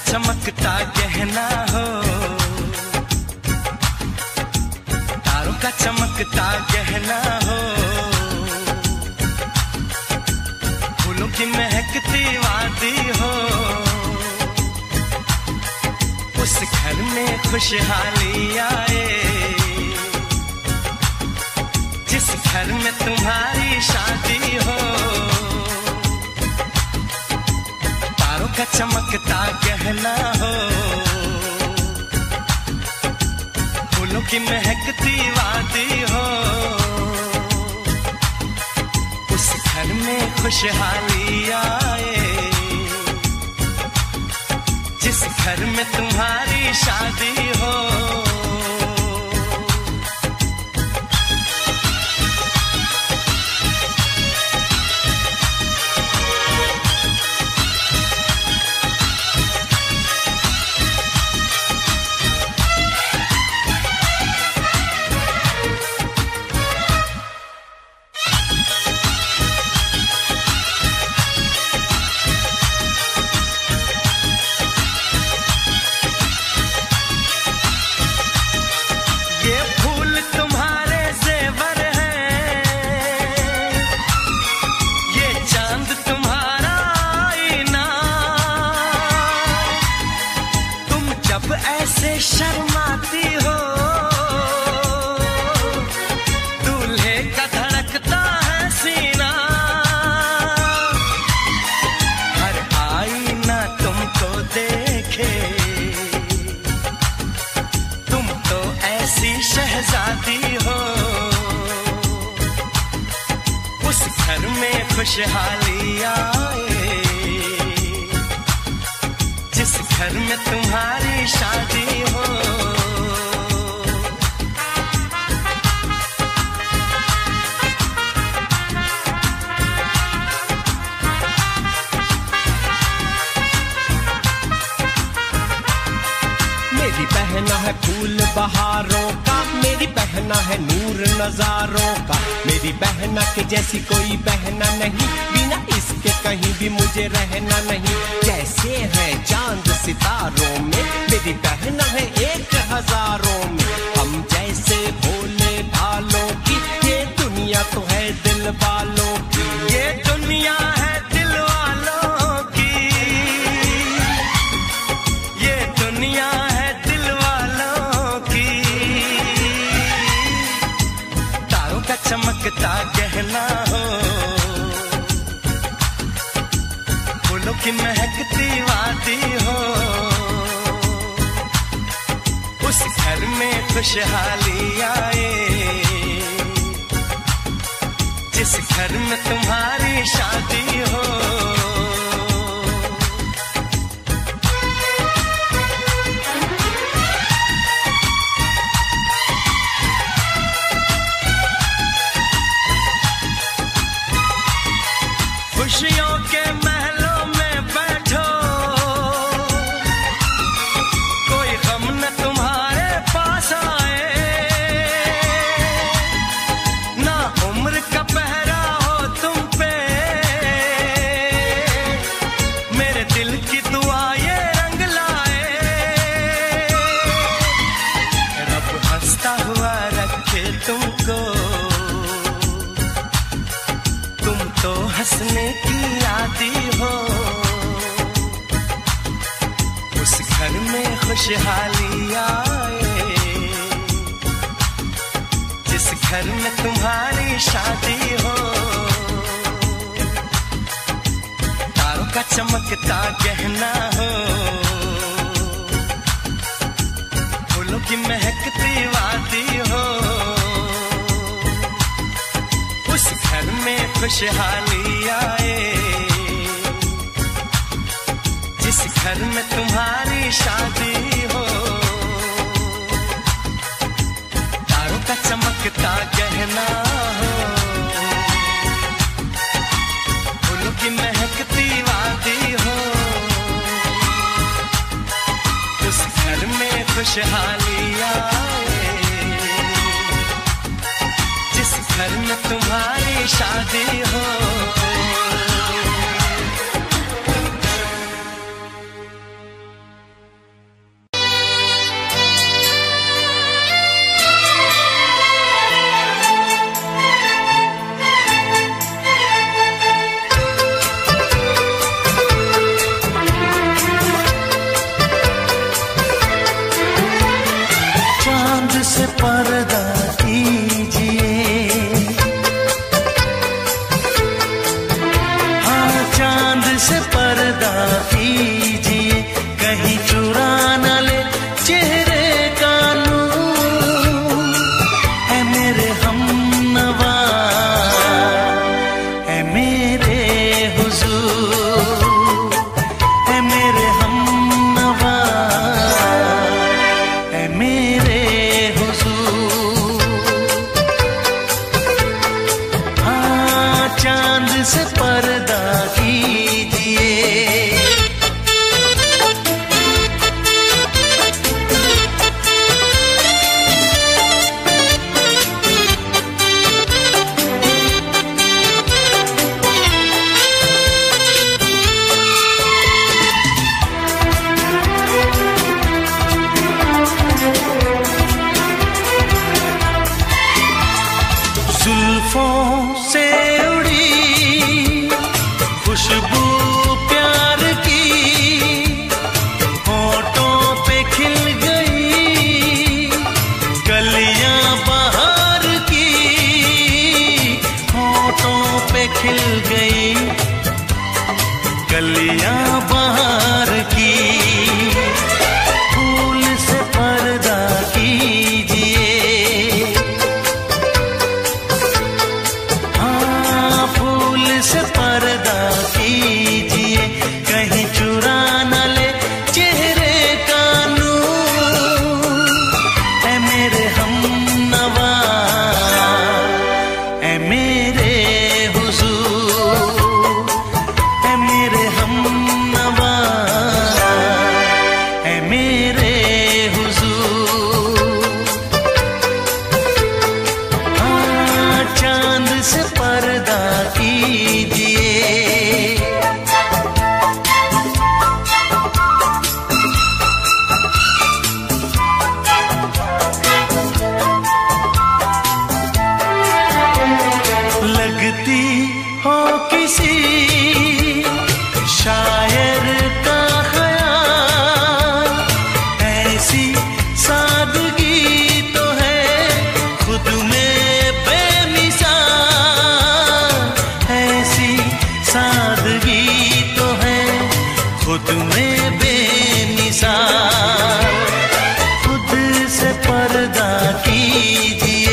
चमकता गहना हो, तारों का चमकता गहना हो, फूलों की महकती वादी हो, उस घर में खुशहाली आए जिस घर में तुम्हारी शादी हो। तारों का चमकता गहना हो, फूलों की महकती वादी हो, उस घर में खुशहाली आए जिस घर में तुम्हारी शादी हो। ऐसे शर्माती हो, दूल्हे का धड़कता है सीना, हर आईना तुमको देखे, तुम तो ऐसी शहजादी हो। उस घर में खुशहाली आए जिस घर में तुम्हारी शादी हो। मेरी बहना है फूल बहारों का, मेरी बहना है नूर नजारों का, मेरी बहना के जैसी कोई बहना नहीं, बिना इसके कहीं भी मुझे रहना नहीं। जैसे है चांद सितारों में, मेरी बहना है 1000 में, हम जैसे भोले भालों की, ये दुनिया तो है दिल वालों की, ये दुनिया है दिल वालों की, ये दुनिया है दिल वालों की। तारों का चमकता गहना हो, फूलों की महकती वादी हो, उस घर में खुशहाली आए जिस घर में तुम्हारी शादी हो। खुशियों के महलों में बैठो, कोई गम न तुम्हारे पास आए, ना उम्र का पहरा हो तुम पे, मेरे दिल की दुआ ये रंग लाए, रब हंसता हुआ रखे तुमको, तुम तो हंसने की आदी हो। उस घर में खुशहाली आए जिस घर में तुम्हारी शादी हो। तारों का चमकता गहना हो, फूलों की महकती वादी हो, उस घर में खुशहाली आए जिस घर में तुम्हारी शादी हो। तारों का चमकता गहना हो, फूलों की महकती वादी हो, उस घर में खुशहाली आए जिस घर में तुम्हारी शादी हो। कीजिए, कहीं चुरा न ले चेहरे का नूर। है मेरे हमनवा, है मेरे हुजूर, है मेरे हमनवा, है मेरे हुजूर। हाँ, चांद से पर्दा कीजिए, जुल्फों से उड़ी खुशबू प्यार की, होठों पे खिल गई कलियां बहार की, होठों पे खिल गई कलियां बहार की। फूल से पर्दा कीजिए, से पर्दा कीजिए, कहीं चुरा न ले चेहरे का नूर। है मेरे हमनवा, है मेरे हुजूर, है मेरे हमनवा, है मेरे हुजूर। हाँ, चांद से पर्दा कीजिए, लगती हो किसी शायर का ख्याल, ऐसी सादगी तो है खुद में बेमिसाल, ऐसी सादगी तो है खुद में बेमिसाल। खुद से पर्दा कीजिए,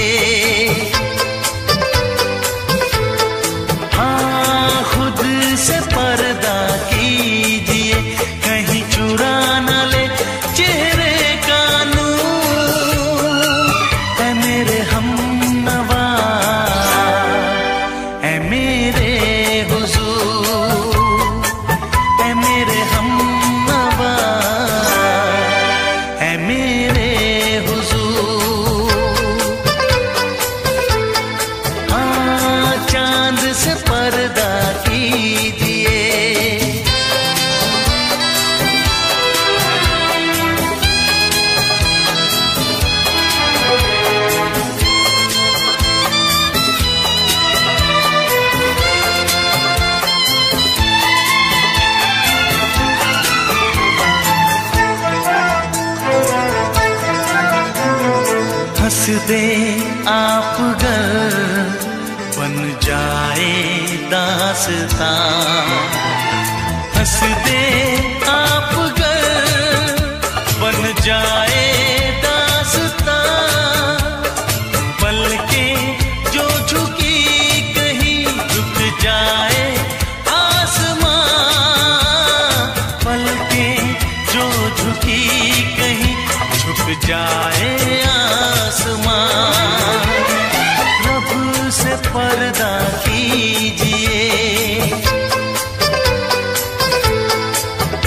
हाँ, खुद से पर्दा कीजिए, कहीं चुरा न ले चेहरे का नूर। है मेरे हमनवा, है मेरे हुजूर, है मेरे हमनवा, है मेरे हुजूर। हाँ, चांद से पर्दा कीजिए, हंस दे आप गर बन जाए दास्तां, हंस दे आप गर बन जाए दास्तां। पलकें जो झुकी कहीं झुक जाए आसमां, पलकें जो झुकी कहीं झुक जाए आसमां। रब से पर्दा कीजिए,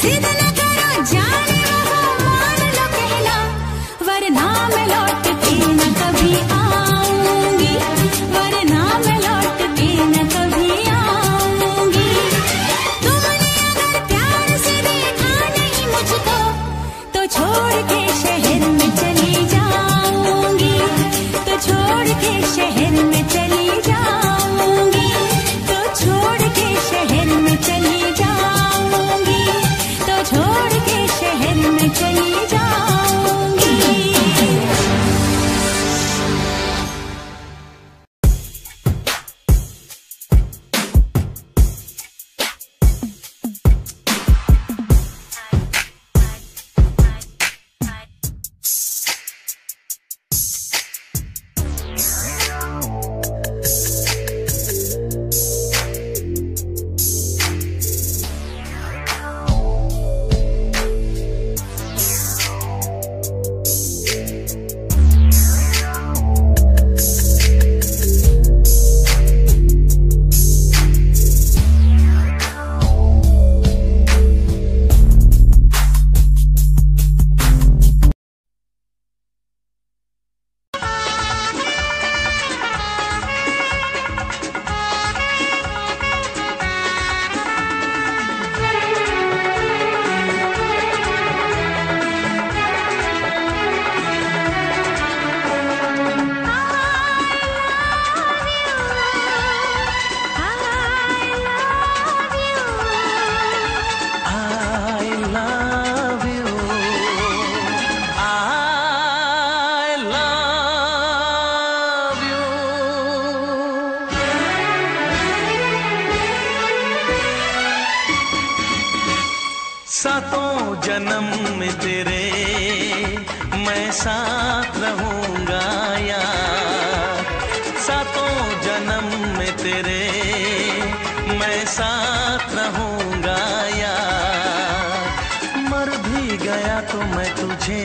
जिद न करो जाने वो मान लो कहना, वरना मैं लौट के न कभी आऊंगी, वरना मैं लौट के न कभी आऊंगी। तुमने अगर प्यार से देखा नहीं मुझको, तो छोड़ के शहर में चली जाऊंगी, तो छोड़ के शहर में चली जाऊंगी, तो छोड़ के शहर में चली जाऊंगी, तो छोड़ के शहर में चली जाऊंगी। सातों जन्म में तेरे मैं साथ रहूंगा यार, सातों जन्म में तेरे मैं साथ रहूंगा यार। मर भी गया तो मैं तुझे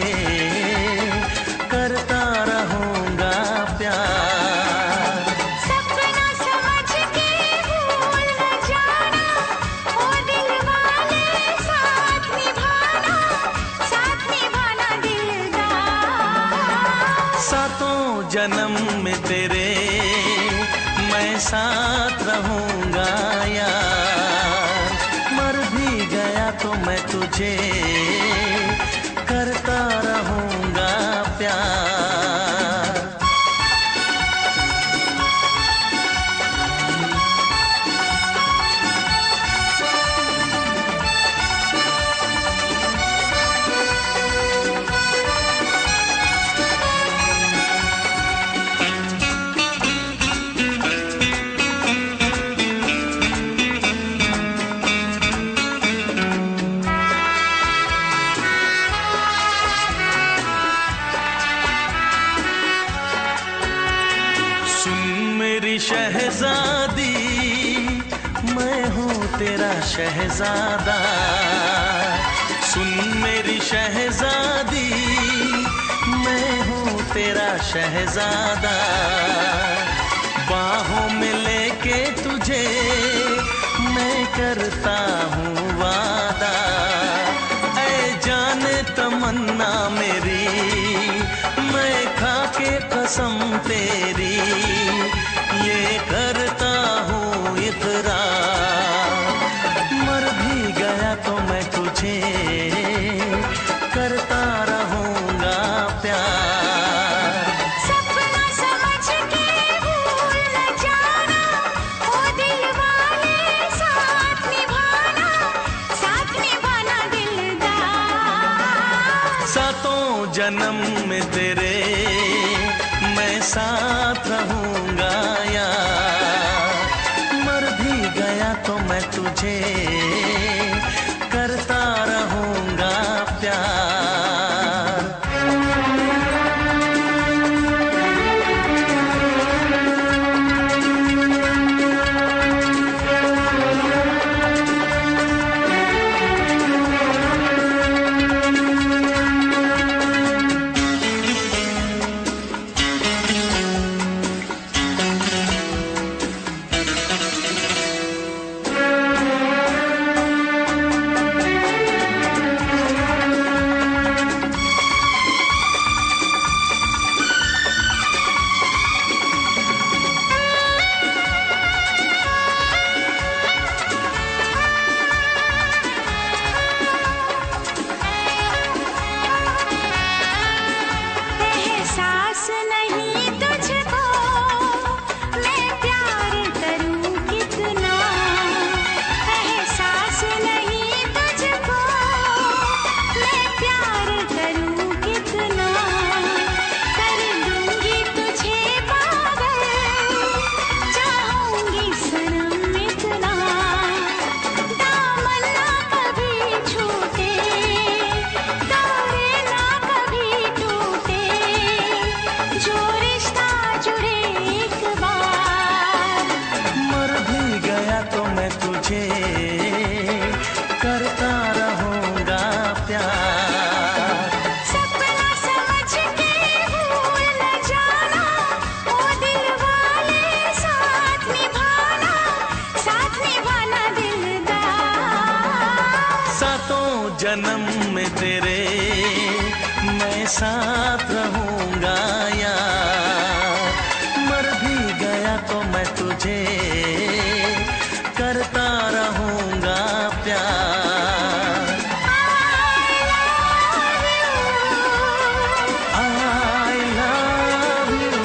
करता रहूंगा प्यार। सपना समझ के भूल न जाना, ओ दिल वाले साथ निभाना, साथ निभाना दिलदार। सातों जन्म में तेरे मैं साथ रहूंगा यार। मर भी गया तो मैं तुझे करता रहूंगा प्यार। शहजादी मैं हूँ तेरा शहजादा, सुन मेरी शहजादी मैं हूँ तेरा शहजादा। बाहों में लेके तुझे मैं करता हूँ वादा, ऐ जाने तमन्ना मेरी मैं खा के कसम तेरी ये करता हूँ इकरार। मर भी गया तो मैं तुझे करता रहूंगा प्यार। सपना समझ के भूल न जाना, ओ दिल वाले साथ निभाना, साथ निभाना दिलदार। सातों जन्म में तेरे मैं साथ रहूंगा यार। मर भी गया तो मैं तुझे करता रहूंगा प्यार। करता रहूंगा प्यार। सपना समझ के भूल न जाना, ओ दिल वाले साथ निभाना दिलदार। सातों जन्म में तेरे मैं साथ रहूंगा यार। मर भी गया तो मैं तुझे करता रहूंगा प्यार। I love you।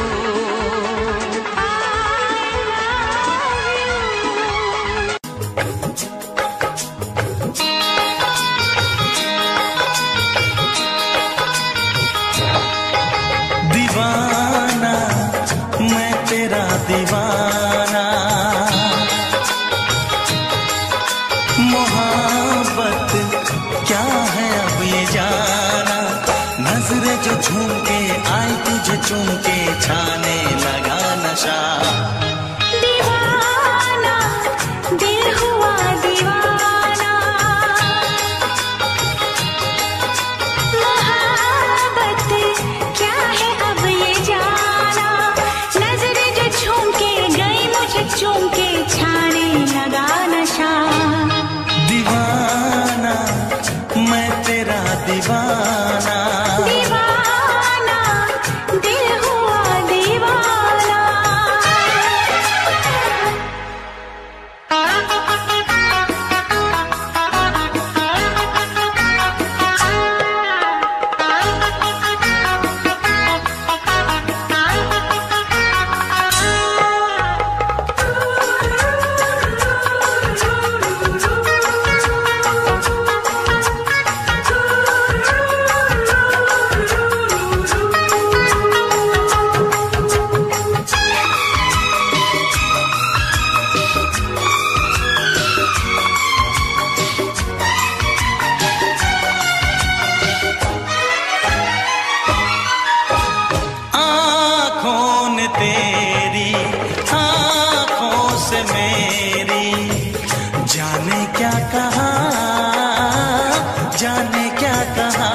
दीवाना मैं तेरा दीवाना, मोहब्बत क्या है अब ये जाना। नजरें जो झूम के आई तुझे चूम के छाने लगा नशा। दीवाना दिल हुआ दीवाना, मोहब्बत क्या है अब ये जाना। नजरें जो झूम के गई मुझे चूम के छाने लगा नशा। दीवाना मैं तेरा दीवाना, दीवाना दिल हुआ दीवाना। आँखों ने तेरी आँखों से मेरी जाने क्या कहा, जाने क्या कहा।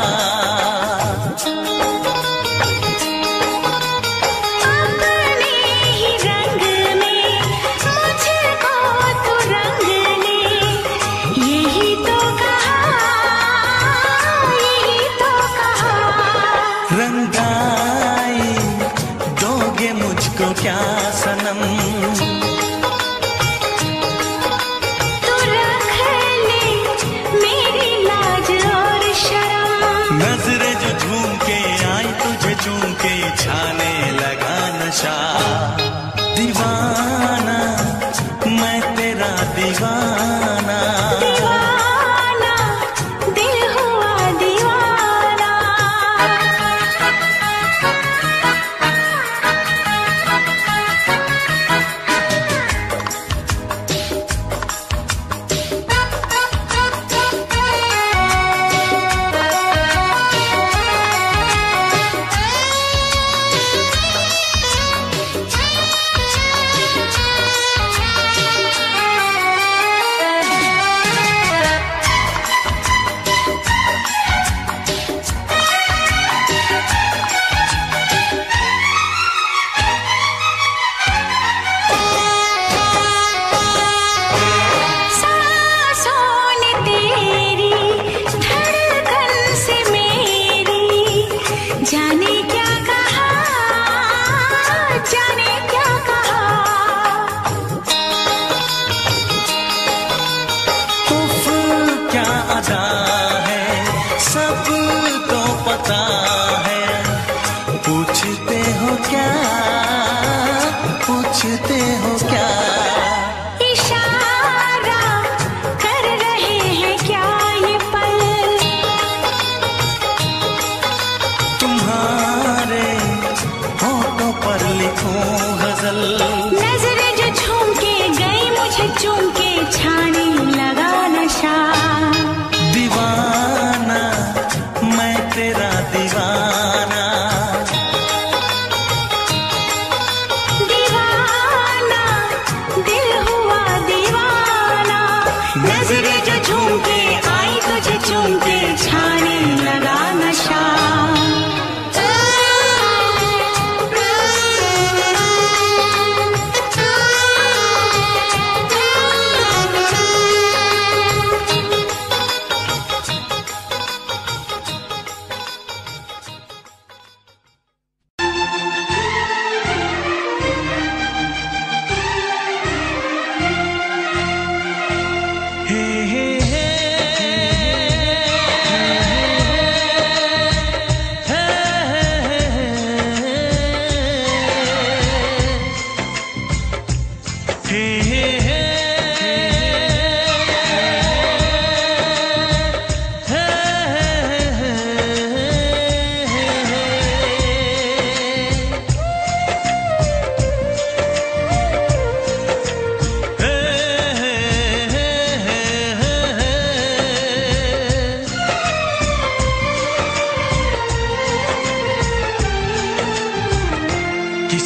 अपने ही रंग में मुझको तो रंग ले, यही तो कहा, यही तो कहा। रंगाई दोगे मुझको क्या सनम, तू रख ले मेरी लाज और शर्म। नजरें जो झूम के आई तुझे चूम के छाने लगा नशा। दीवाना मैं तेरा दीवाना, दीवाना दिल हुआ दीवाना।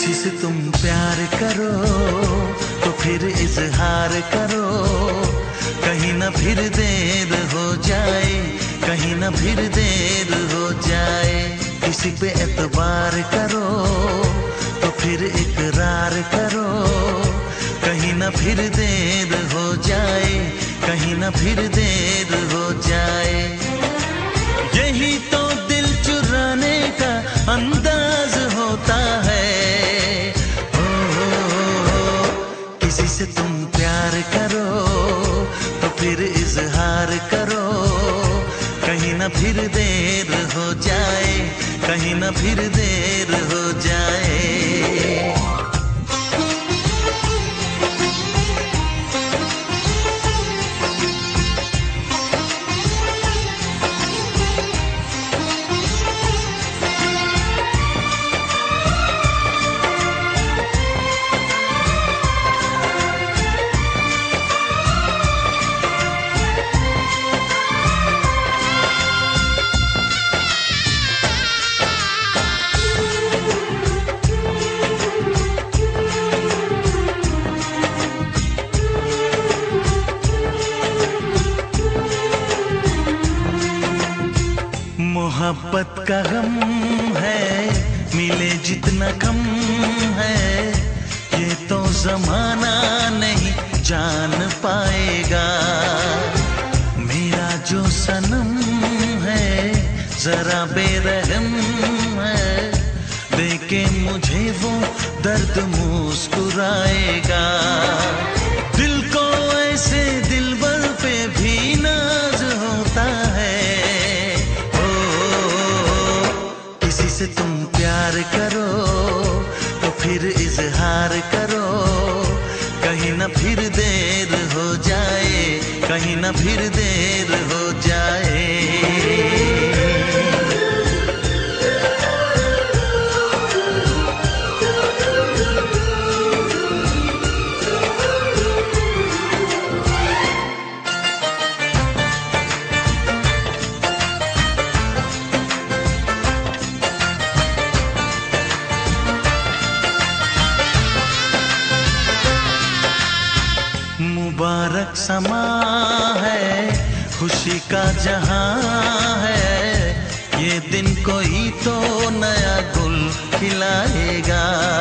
किसी से तुम प्यार करो तो फिर इजहार करो, कहीं ना फिर देर हो जाए, कहीं ना फिर देर हो जाए। किसी पे एतबार करो तो फिर इकरार करो, कहीं ना फिर देर हो जाए, कहीं ना फिर देर हो जाए। यही तो दिल चुराने का अंदाज होता है। किसी से तुम प्यार करो तो फिर इजहार करो, कहीं ना फिर देर हो जाए, कहीं ना फिर देर हो जाए। मोहब्बत का गम है, मिले जितना कम है, ये तो जमाना नहीं जान पाएगा। मेरा जो सनम है जरा बेरहम है, देखे मुझे वो दर्द मुस्कुराएगा। दिल को ऐसे दिलबर पे भी नाज होता है। किसी से तुम प्यार करो तो फिर इजहार करो, कहीं ना फिर देर हो जाए, कहीं ना फिर देर हो जाए। मुबारक समा है, खुशी का जहां है, ये दिन कोई तो नया गुल खिलाएगा।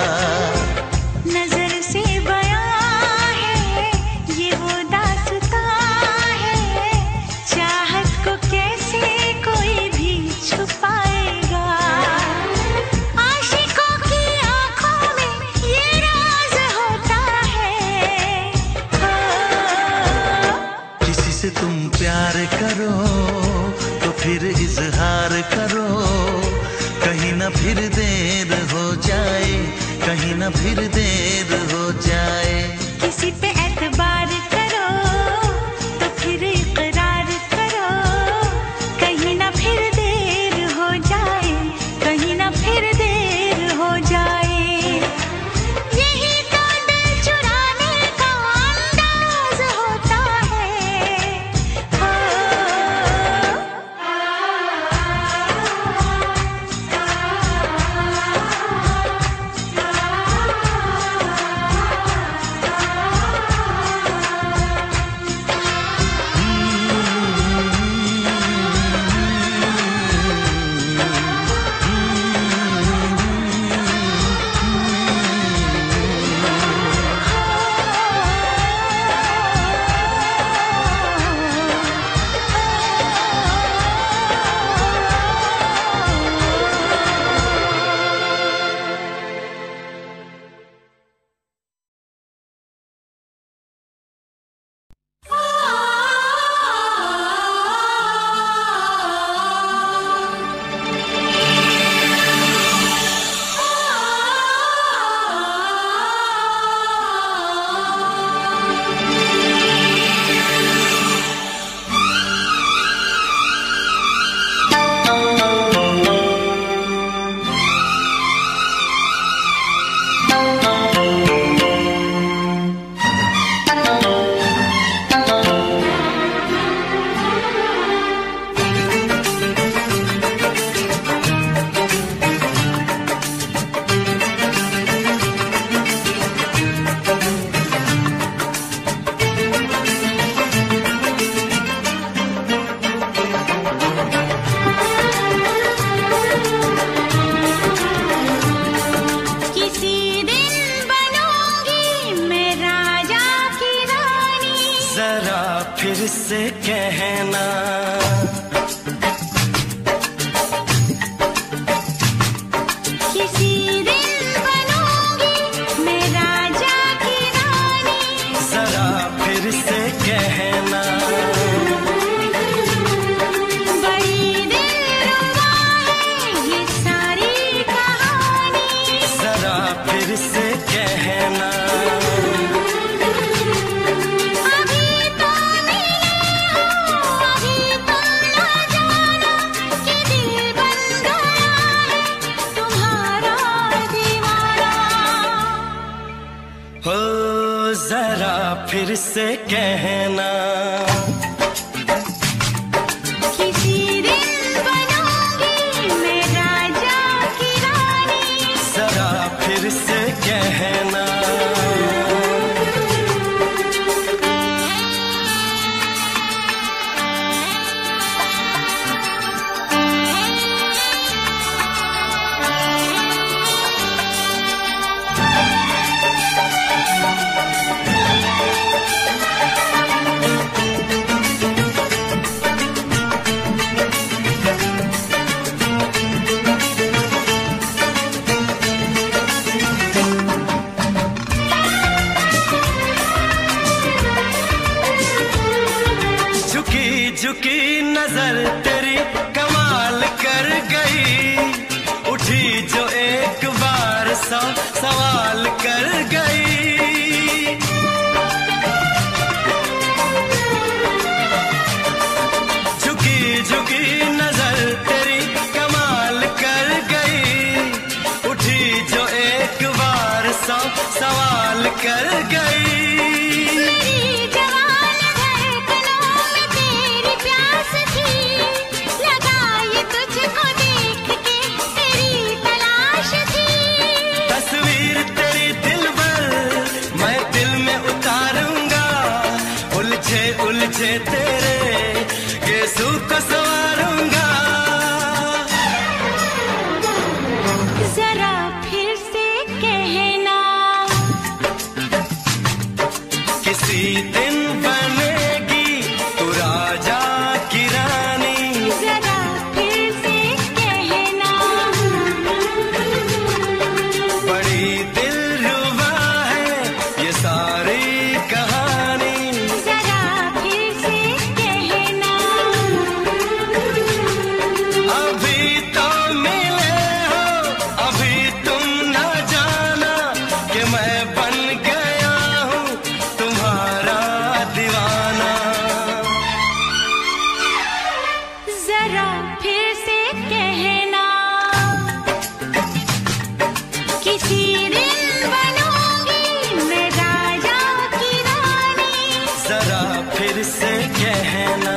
नजर से बयां है ये वो दास्तां है, चाहत को कैसे कोई भी छुपाएगा। आशिकों की आंखों में ये राज होता है। किसी से तुम प्यार करो तो फिर इजहार करो, कहीं ना फिर देर हो जाए, कहीं ना फिर देर हो जाए। किसी पे एतबार करो तो फिर इकरार करो, कहीं ना फिर देर हो जाए, कहीं ना फिर देर हो जाए। यही तो दिल चुराने का अंदाज होता है। से कहना। किसी दिन बनूंगी मैं राजा की रानी, जरा फिर से कहना। बड़ी दिलरुबा है ये सारी कहानी, जरा फिर से कहना। अभी तो मिले हो, अभी तुम ना जाना कि दिल बन गया है तुम्हारा दीवाना। हो जरा फिर से कहना। किसी दिन बनूंगी मैं राजा की रानी, जरा फिर से कहना। झुकी झुकी नजर तेरी कमाल कर गई, उठी जो एक बार सौ सवाल कर गई। झुकी झुकी नजर तेरी कमाल कर गई, उठी जो एक बार सौ सवाल कर गई। मेरी जवान धड़कनों में तेरी प्यास थी, लगाई तुझको देख के तेरी तलाश थी। तस्वीर तेरी दिल भर मैं दिल में उतारूंगा, उलझे उलझे तेरे गेसू को संवारूंगा। जरा फिर से कहना, किसी दिन बनेगी तू राजा की रानी, जरा फिर से कहना। बड़ी दिलरुबा है ये सारी कहानी। जरा फिर से कहना, अभी तो मिले हो, अभी तुम न जाना कि मैं बन गया हूँ तुम्हारा दीवाना। जरा फिर से कहना, किसी दिन बनूंगी मैं राजा की रानी, जरा फिर से कहना।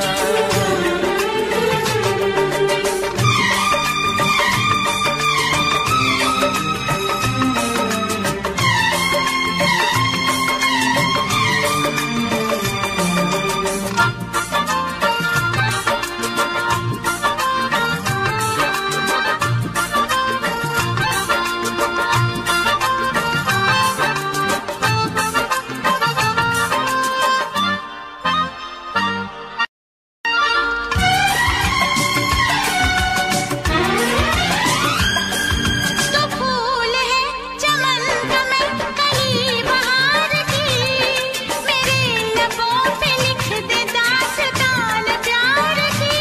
तो फूल है चमन का मैं कली बहार की, मेरे लबों पे लिख दे दास्तान प्यार की।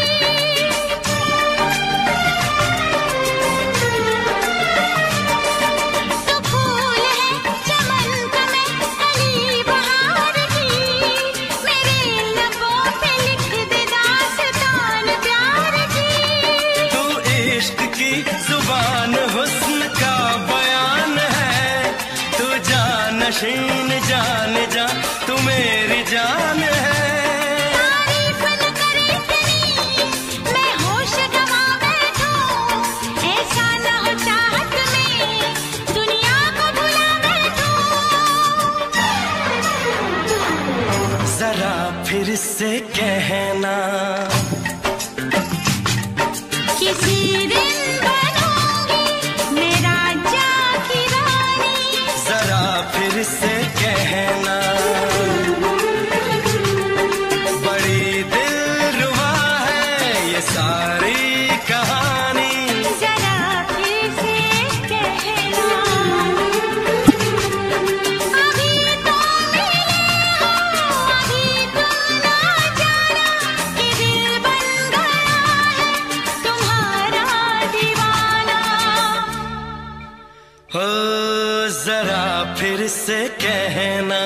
तो फूल है चमन का मैं कली बहार की, मेरे लबों पे लिख दे दास्तान प्यार की। तू इश्क की जुबान हुस्न का बयान है, तू जानशीन जान जा तू मेरी जान है। तारीफ न करे तेरी मैं होश गवा बैठूं, ऐसा न हो चाहत में दुनिया को भुला बैठूं। जरा फिर से कहना, किसी दिन बनूंगी मैं राजा की रानी, जरा फिर से कहना। बड़ी फिर से कहना,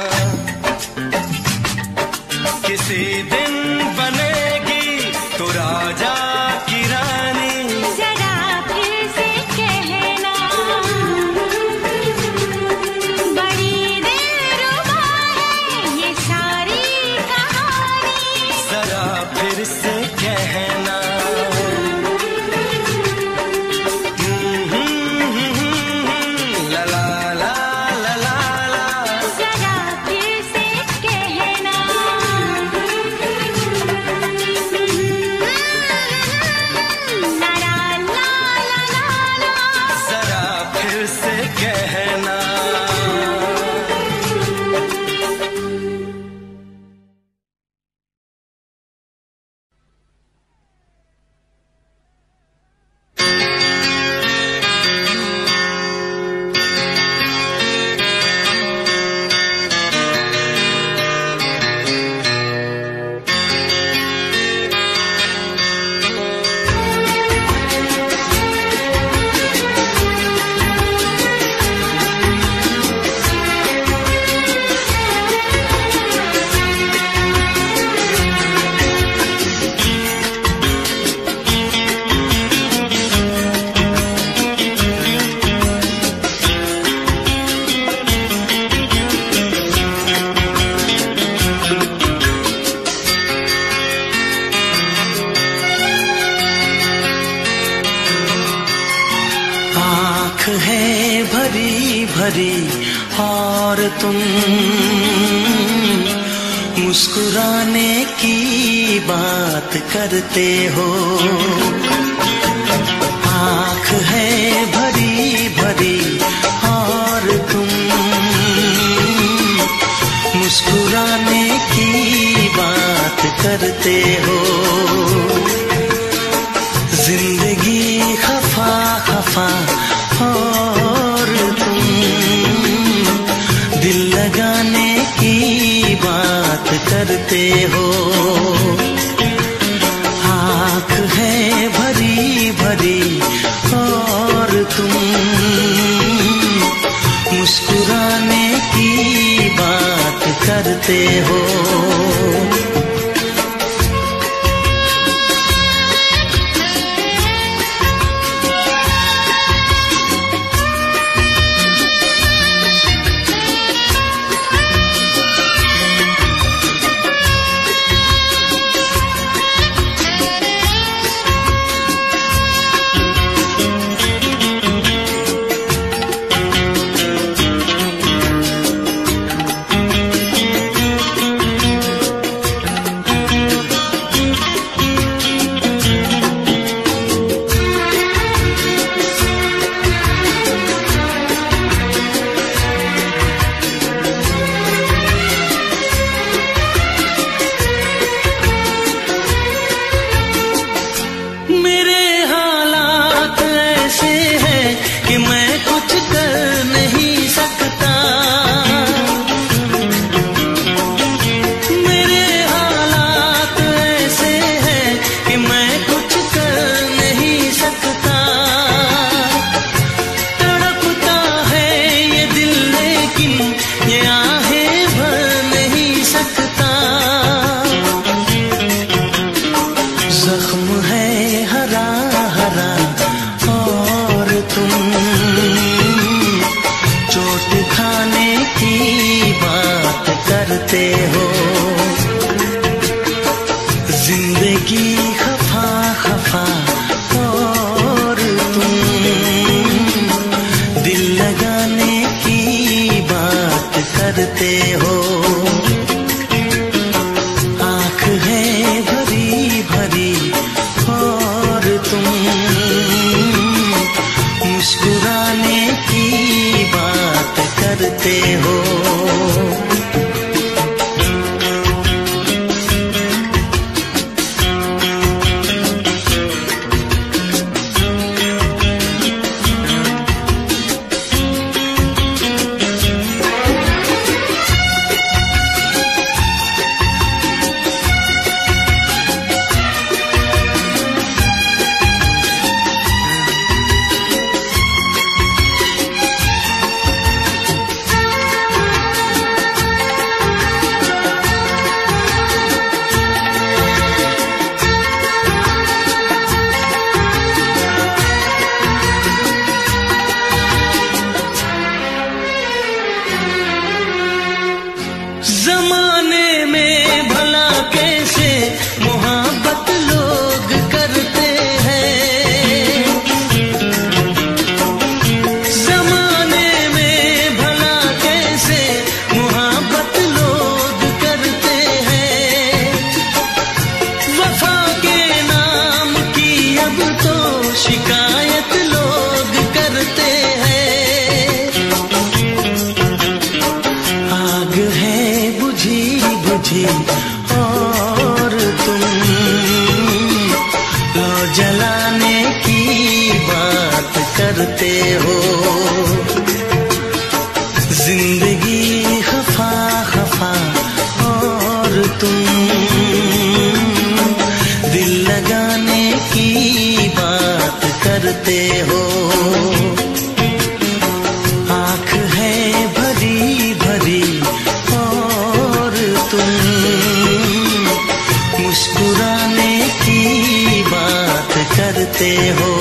किसी दिन बनेगी तू राजा की रानी। जरा फिर से कहना, बड़ी दिलरुबा है ये सारी कहानी। जरा फिर से कहना, ला ला ला ला ला ला। जरा फिर से कहना, ला ला ला ला ला। जरा फिर से कहना। आँख है भरी भरी और तुम मुस्कुराने की बात करते हो। आँख है भरी भरी और तुम मुस्कुराने की बात करते हो। जिंदगी खफा खफा और तुम दिल लगाने की बात करते हो। आँख है भरी भरी और तुम मुस्कुराने की बात करते हो। करते हो। आँख है भरी भरी और तुम मुस्कुराने की बात करते हो। शिकायत लोग करते हैं। आग है बुझी बुझी और तुम लो जलाने की बात करते हो। जिंदगी खफा खफा और तुम दिल लगाने की बात करते हो। आँख है भरी भरी और तुम मुस्कुराने की बात करते हो।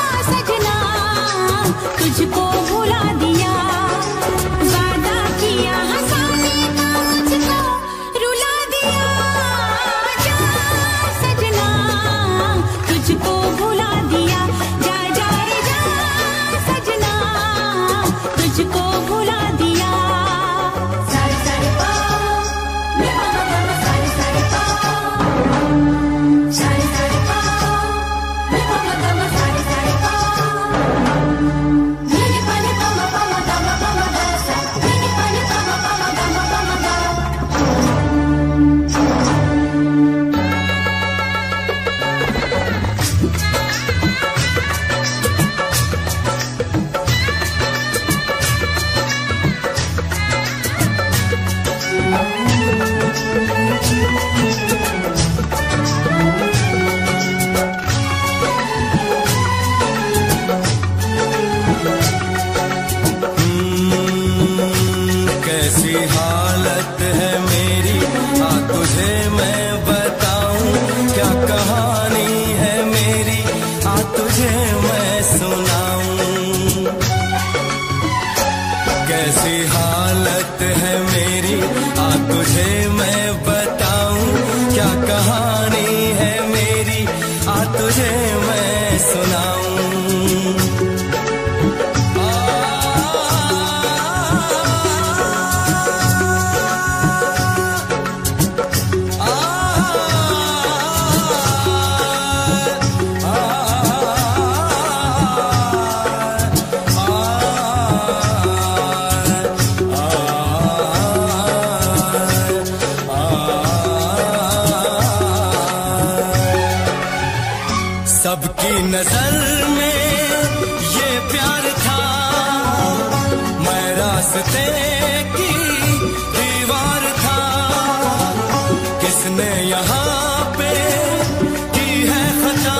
तुझको भुला दिया, वादा किया कैसी हालत है मेरी, हाँ तुझे मैं बताऊं, क्या कहानी है मेरी, हाँ तुझे मैं सुनाऊं। कैसी हालत है मेरी, हाँ तुझे मैं बताऊं, क्या कहानी है मेरी, हाँ तुझे मैं सुनाऊं। सबकी नजर में ये प्यार था, मैं रास्ते की दीवार था। किसने यहाँ पे की है खता,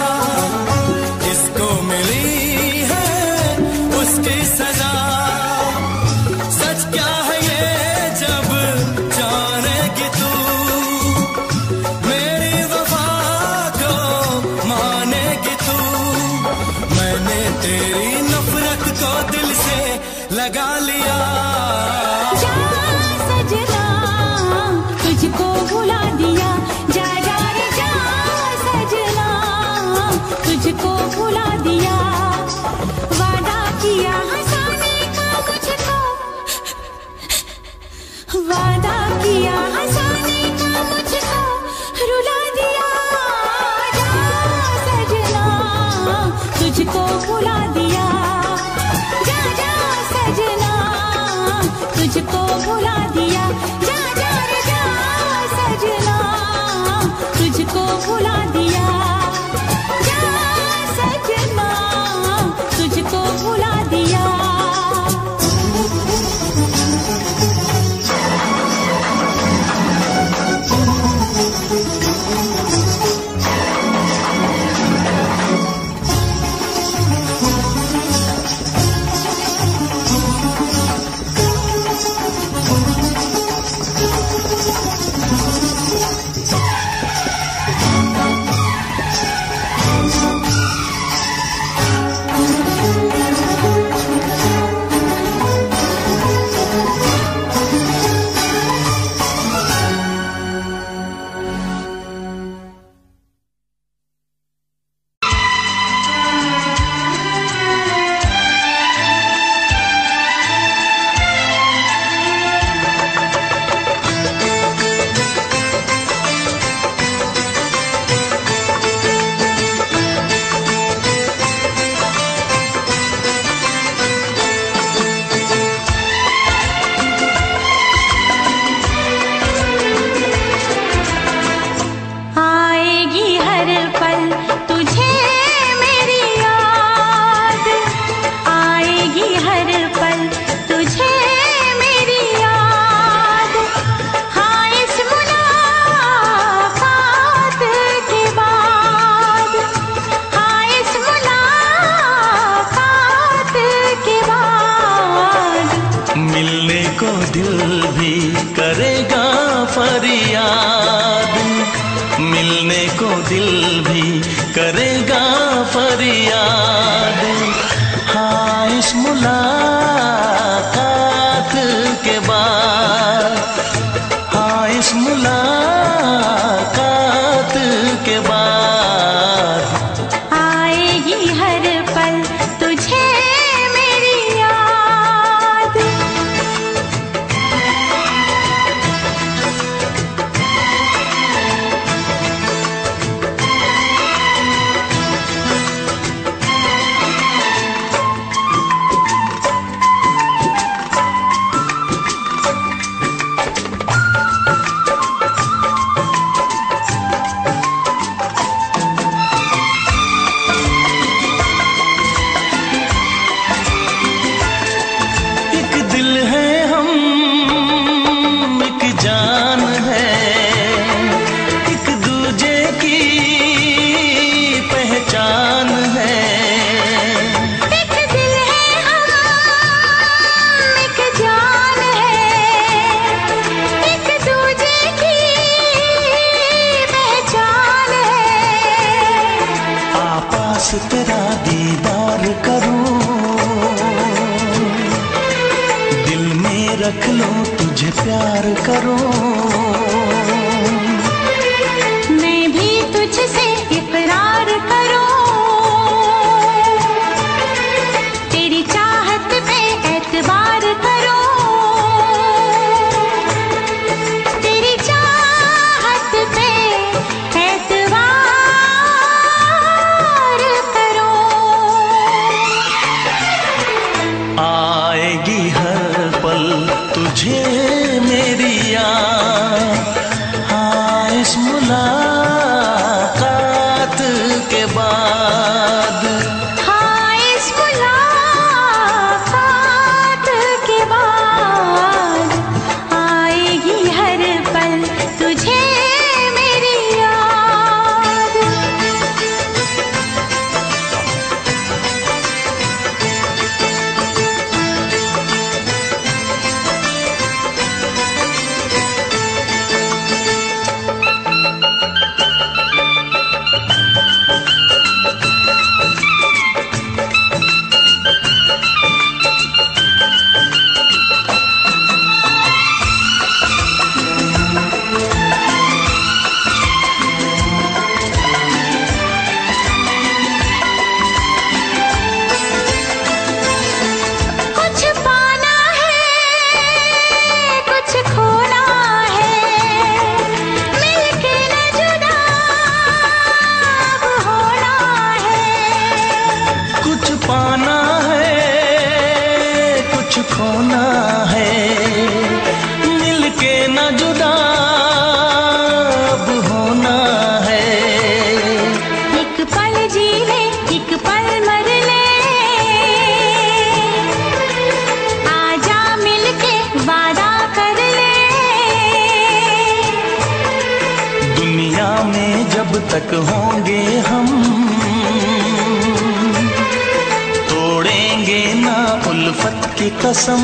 इसको मिली है उसकी सजा। सच क्या है ये जब जानेगी तू, मेरी वफा को मानेगी तू। मैंने तेरी नफरत को दिल से लगा लिया। जा सजना तुझको भुला दिया, जा जा रे जा सजना तुझको भुला दिया। वादा किया हंसाने का मुझको, वादा किया हंसाने का मुझको रुला दिया। जा सजना तुझको भुला दिया, जा जा सजना तुझको भुला दिया। जा जा रे जा सजना तुझको भुला दिया, जा सजना तुझको भुला दिया। मिलने को दिल भी करेगा फरियाद। हाँ इस मुलाकात के बाद, हाँ इस मुलाकात के बाद आएगी हर पल तुझे मेरी याद। मुझे प्यार करो, मैं भी तुझसे इकरार करो, तेरी चाहत पे एतबार करो, तेरी चाहत पे एतबार करो। आएगी हर पल तुझे मेरी याद, हाँ इस मुलाकात के बाद, हाँ इस मुलाकात के बाद आएगी हर पल तुझे मेरी याद। कुछ पाना है, कुछ खोना है, मिलके न जुदा अब होना है। कुछ पाना है कुछ खोना है, मिलके न जुदा अब होना है। एक पल जी ले, एक पल मर ले, आजा मिलके वादा कर ले। दुनिया में जब तक होंगे हम, तोड़ेंगे ना उल्फत की कसम,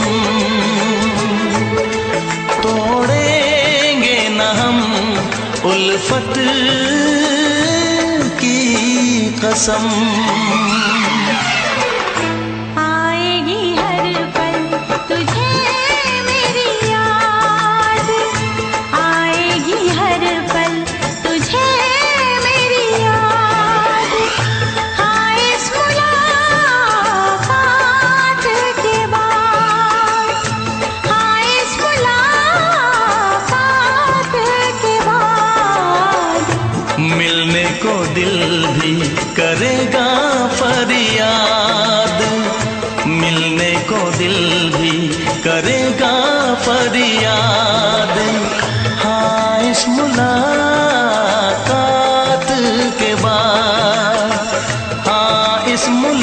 तोड़ेंगे ना हम उल्फत की कसम। आएगी हर पल तुझे मेरी याद, आएगी हर पल तुझे मेरी याद, हाँ इस मुलाकात के बाद, हाँ इस मुलाकात के बाद मिलने को दिल भी करेगा फरियाद, मिलने को दिल भी करेगा फरियाद, हाँ इस मुलाकात के बाद, हाँ इस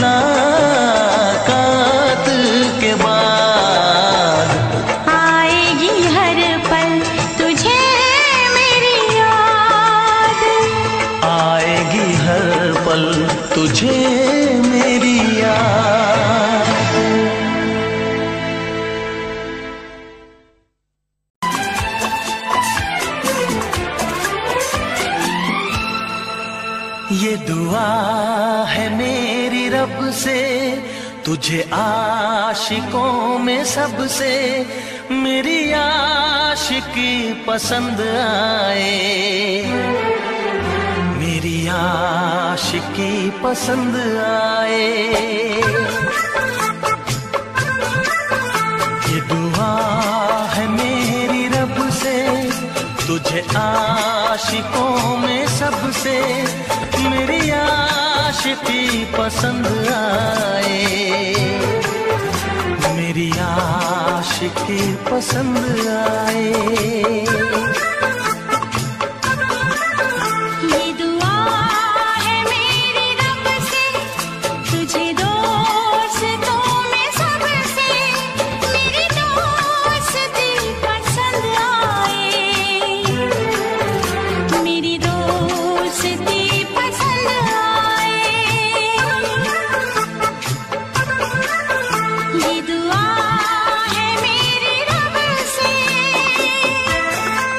मुलाकात के बाद आएगी हर पल तुझे मेरी याद। आएगी हर पल तुझे मेरी याद। ये दुआ है मेरी रब से, तुझे आशिकों में सबसे मेरी आशिकी पसंद आए, मेरी आशिकी पसंद आए। ये दुआ है मेरी रब से, तुझे आशिकों में सबसे मेरी आशिकी पसंद आए, मेरी आशिकी पसंद आए। ये दुआ है मेरी रब से, तुझे दोस्तों में सबसे मेरी दोस्ती पसंद आए, मेरी दोस्ती पसंद आए। ये दुआ है मेरी रब से।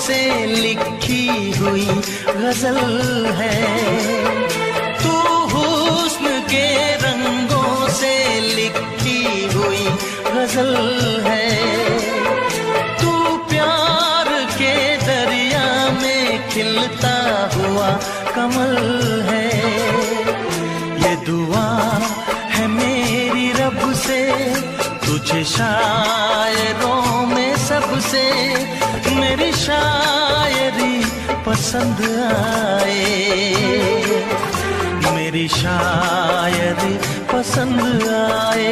से लिखी हुई गजल है। तू हुस्न के रंगों से लिखी हुई गजल है। तू प्यार के दरिया में खिलता हुआ कमल है। ये दुआ है मेरी रब से, तुझे शायरों में सबसे मेरी शायरी पसंद आए, मेरी शायरी पसंद आए।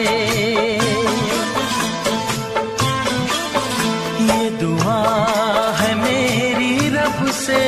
ये दुआ है मेरी रब से।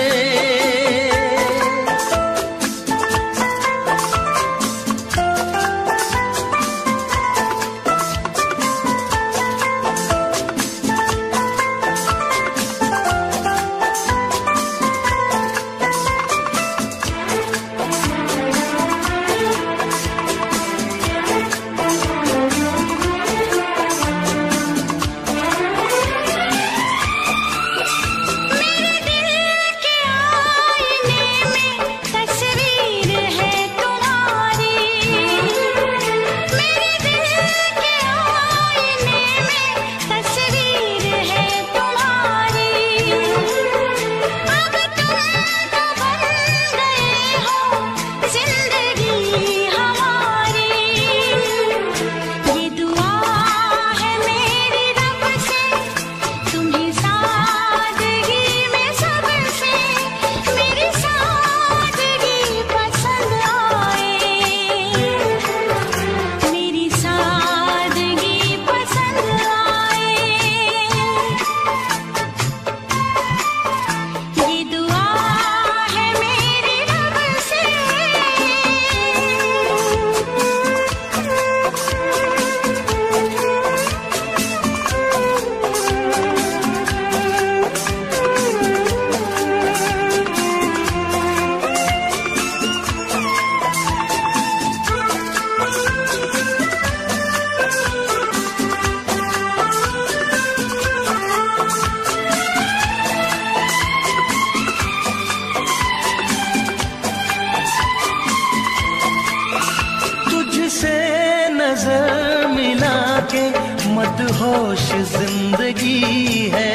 मदहोश जिंदगी है,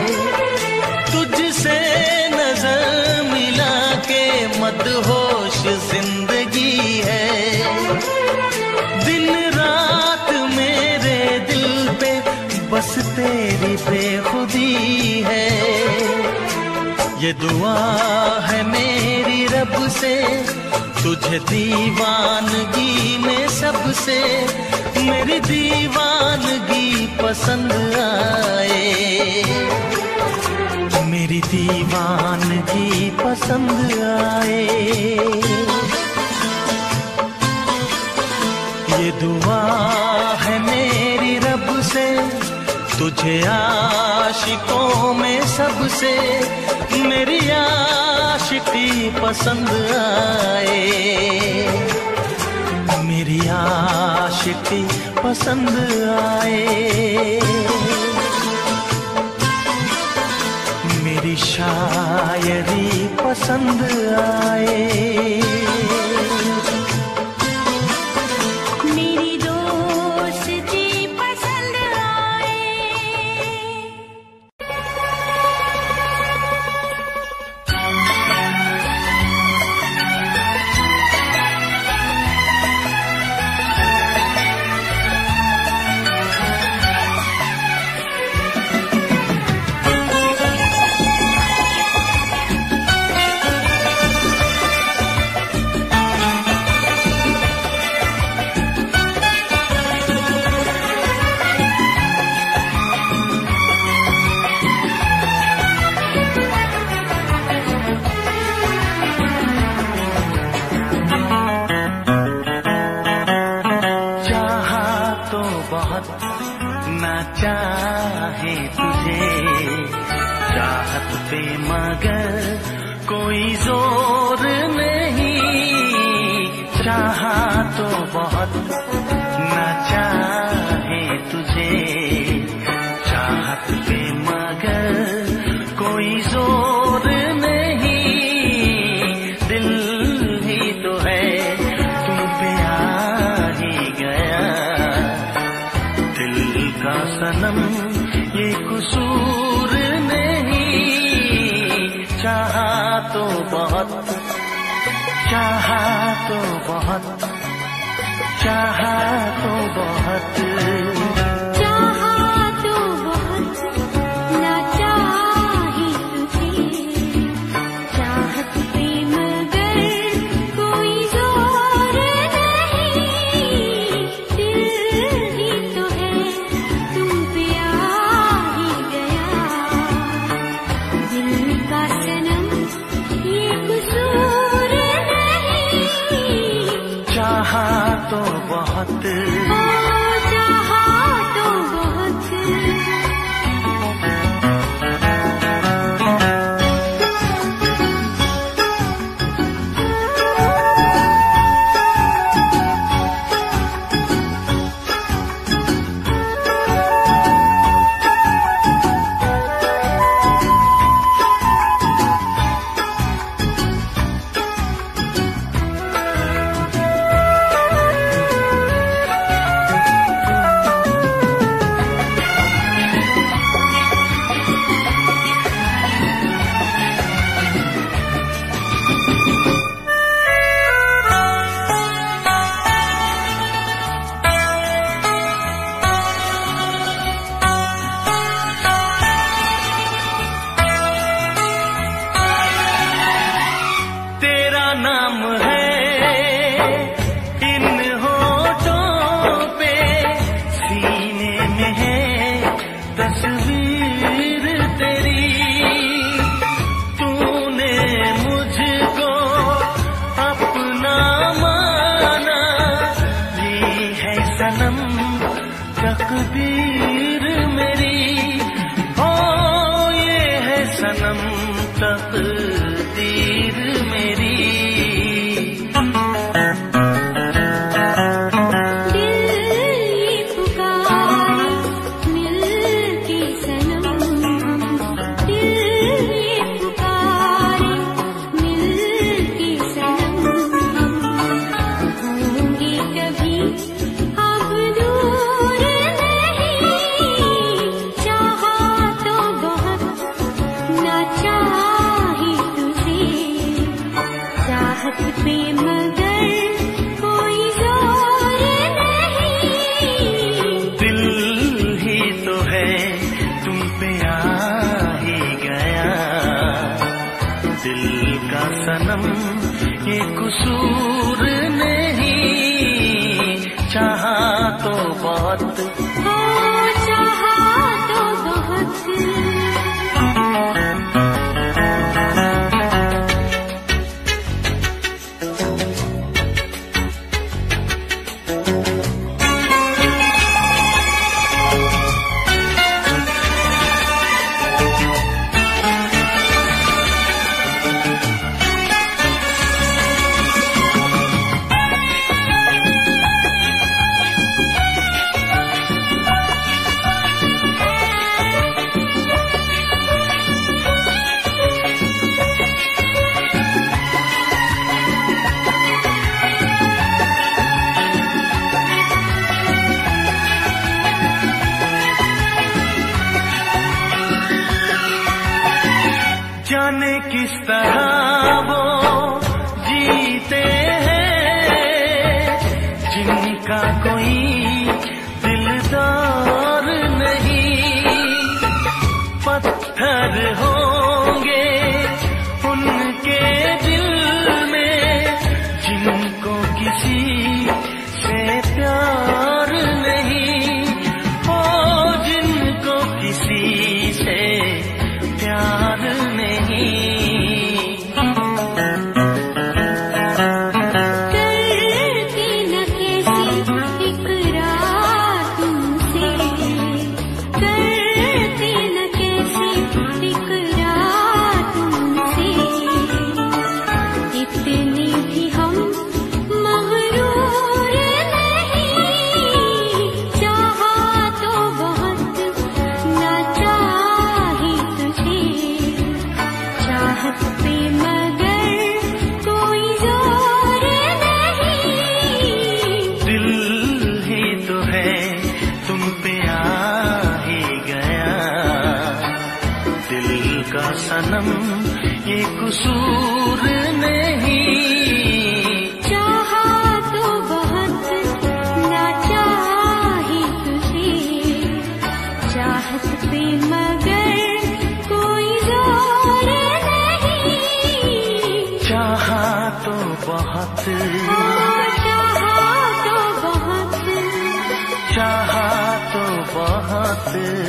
तुझसे नजर मिला के मदहोश जिंदगी है। दिन रात मेरे दिल पे बस तेरी बेखुदी है। ये दुआ है मेरी रब से, तुझे दीवानगी में सबसे मेरी दीवानगी पसंद आए, मेरी दीवानगी पसंद आए। ये दुआ है मेरी रब से, तुझे आशिकों में सबसे मेरी आशिकी पसंद आए, मेरी आशिकी पसंद आए। मेरी शायरी पसंद आए। ना चाहे तुझे चाहत पे मगर कोई जोर नहीं, चाहा तो बहुत ना चाहे तुझे चाहत पे मगर कोई जोर सनम ये कसूर नहीं, चाहा तो बहुत, चाहा तो बहुत, चाहा तो बहुत, चाहा तो बहुत, ना चाही तुझे, चाहत पे मगर कोई जोर नहीं, दिल ही तो है तुम पे आ ही गया, दिल का सनम ये कसूर नहीं, चाहा तो बहुत, चाहा तो बहुत। तेरा नाम है इन होठों पे, सीने में है तस्वीर तेरी, तूने मुझको अपना माना, ये है सनम तकदीर मेरी, ओ ये है सनम तकदीर मेरी। सनम ये कसूर नहीं, चाहा तो बहुत, चाहा तो बहुत। जाने किस तरह वो जीते हैं जिनका कोई दिलदार नहीं, पत्थर होंगे उनके दिल में जिनको किसी से प्यार नहीं, ओ जिनको किसी से प्यार नहीं। करके न कैसे एक सनम ये कसूर नहीं। चाहा तो बहुत ना चाही तुझे, चाहत पे मगर कोई जोर नहीं। चाहा तो बहुत, चाहा तो बहुत, चाहा तो बहुत।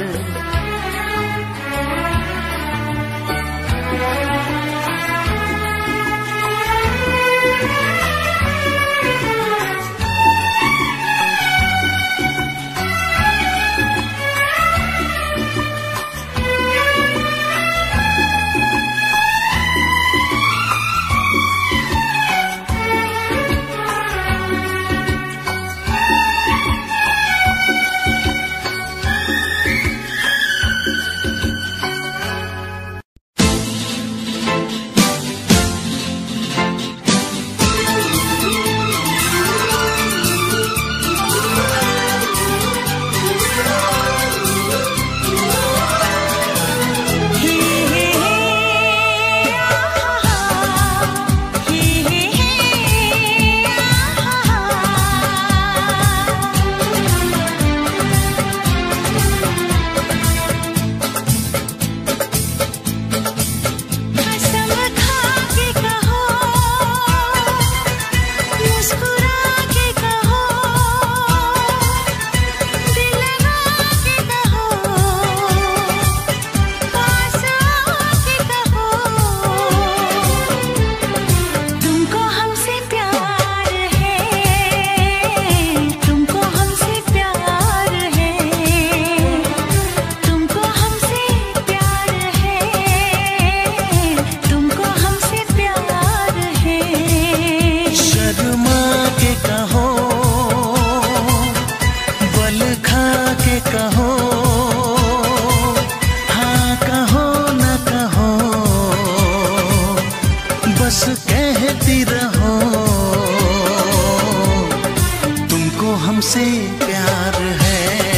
हमसे प्यार है,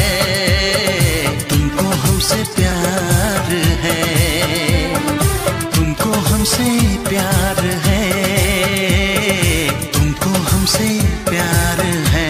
तुमको हमसे प्यार है, तुमको हमसे प्यार है, तुमको हमसे प्यार है।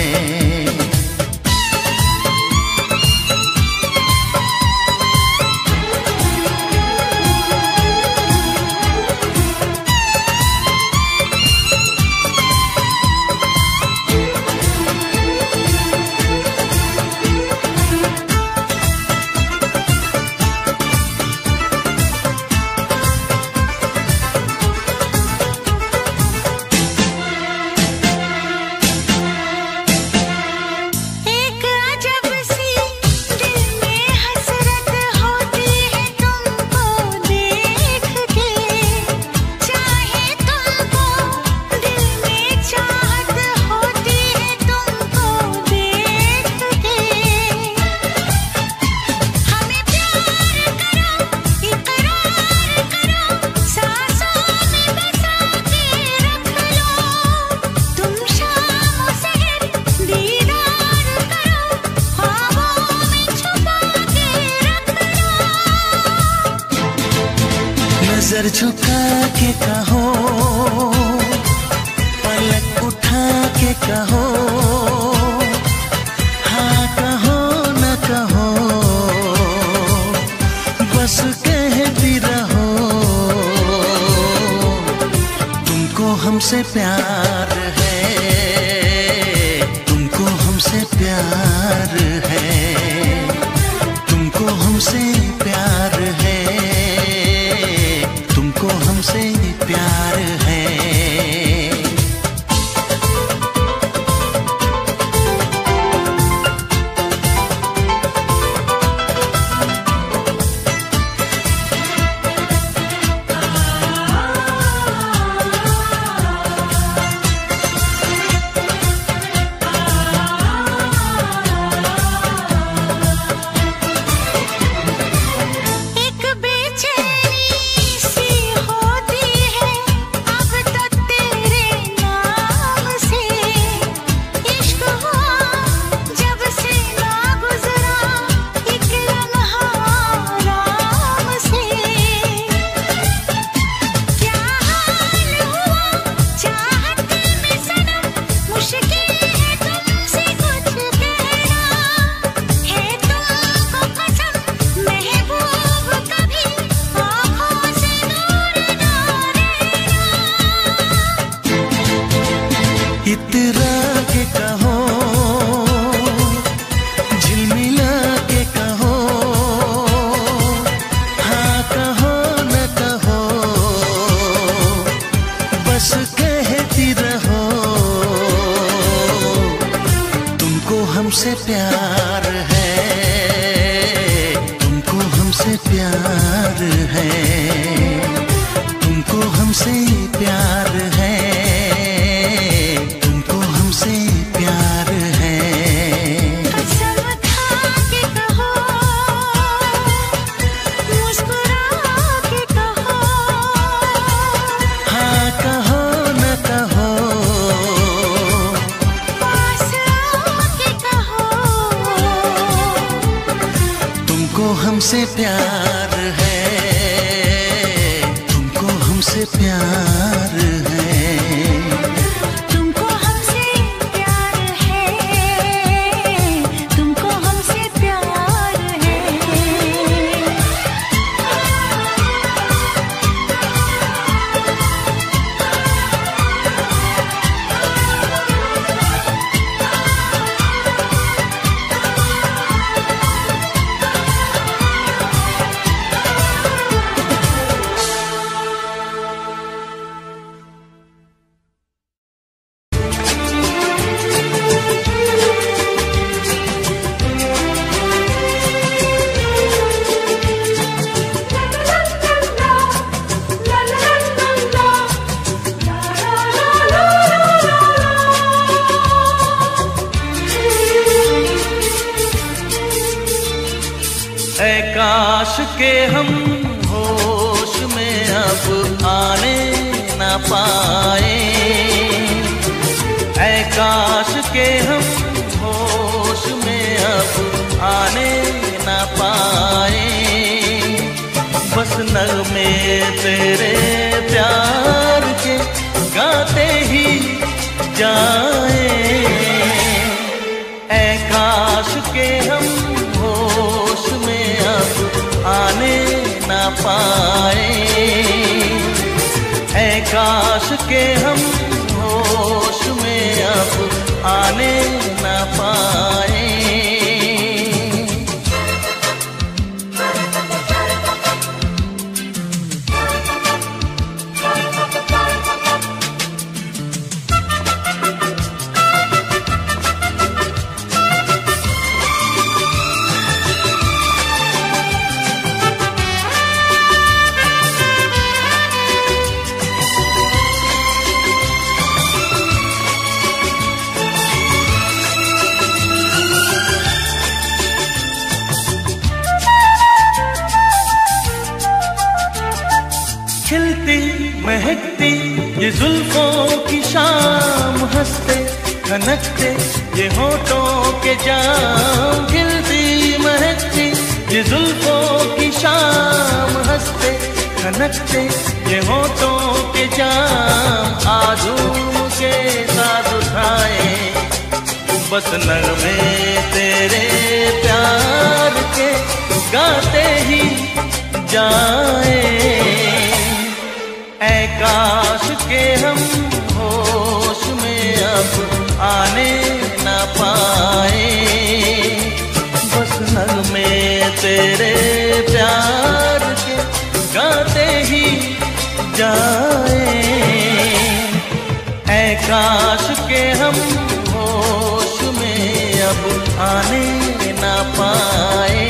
नजर झुका के कहो, पलक उठा के कहो, हाँ कहो न कहो, बस कहती रहो। तुमको हमसे प्यार है, तुमको हमसे प्यार है, तुमको हमसे प्यार है, तुमको हमसे प्यार है। हमसे प्यार है, तुमको हमसे प्यार है, तुमको हमसे प्यार है, तुमको हमसे प्यार है। कसम खा के कहो, मुस्कुरा के कहो, हाँ कहो न कहो, पास आके कहो, तुमको हमसे प्यार है, तुमको हमसे प्यार है। तुमको हमसे प्यार है, तुमको हमसे प्यार है। ऐ काश के हम होश में अब आने न पाए, ऐ काश के हम होश में अब आने न पाए। बस नगमे तेरे प्यार के गाते ही जाए, ऐ काश के हम होश में अब आने न पाए, ऐ काश के हम होश में अब आने न पाए। खिलती महकती ये जुल्फों की शाम, हंसते खनकते ये होठों के जाम। खिलती महकती ये जुल्फों की शाम, हंसते खनकते ये होठों के जाम। आजूम के साथ उठाए बस नगमे तेरे प्यार के गाते ही जाए, ऐ काश के हम होश में अब आने न पाए। बस नगमे तेरे प्यार के गाते ही जाए, ऐ काश के हम होश में अब आने न पाए।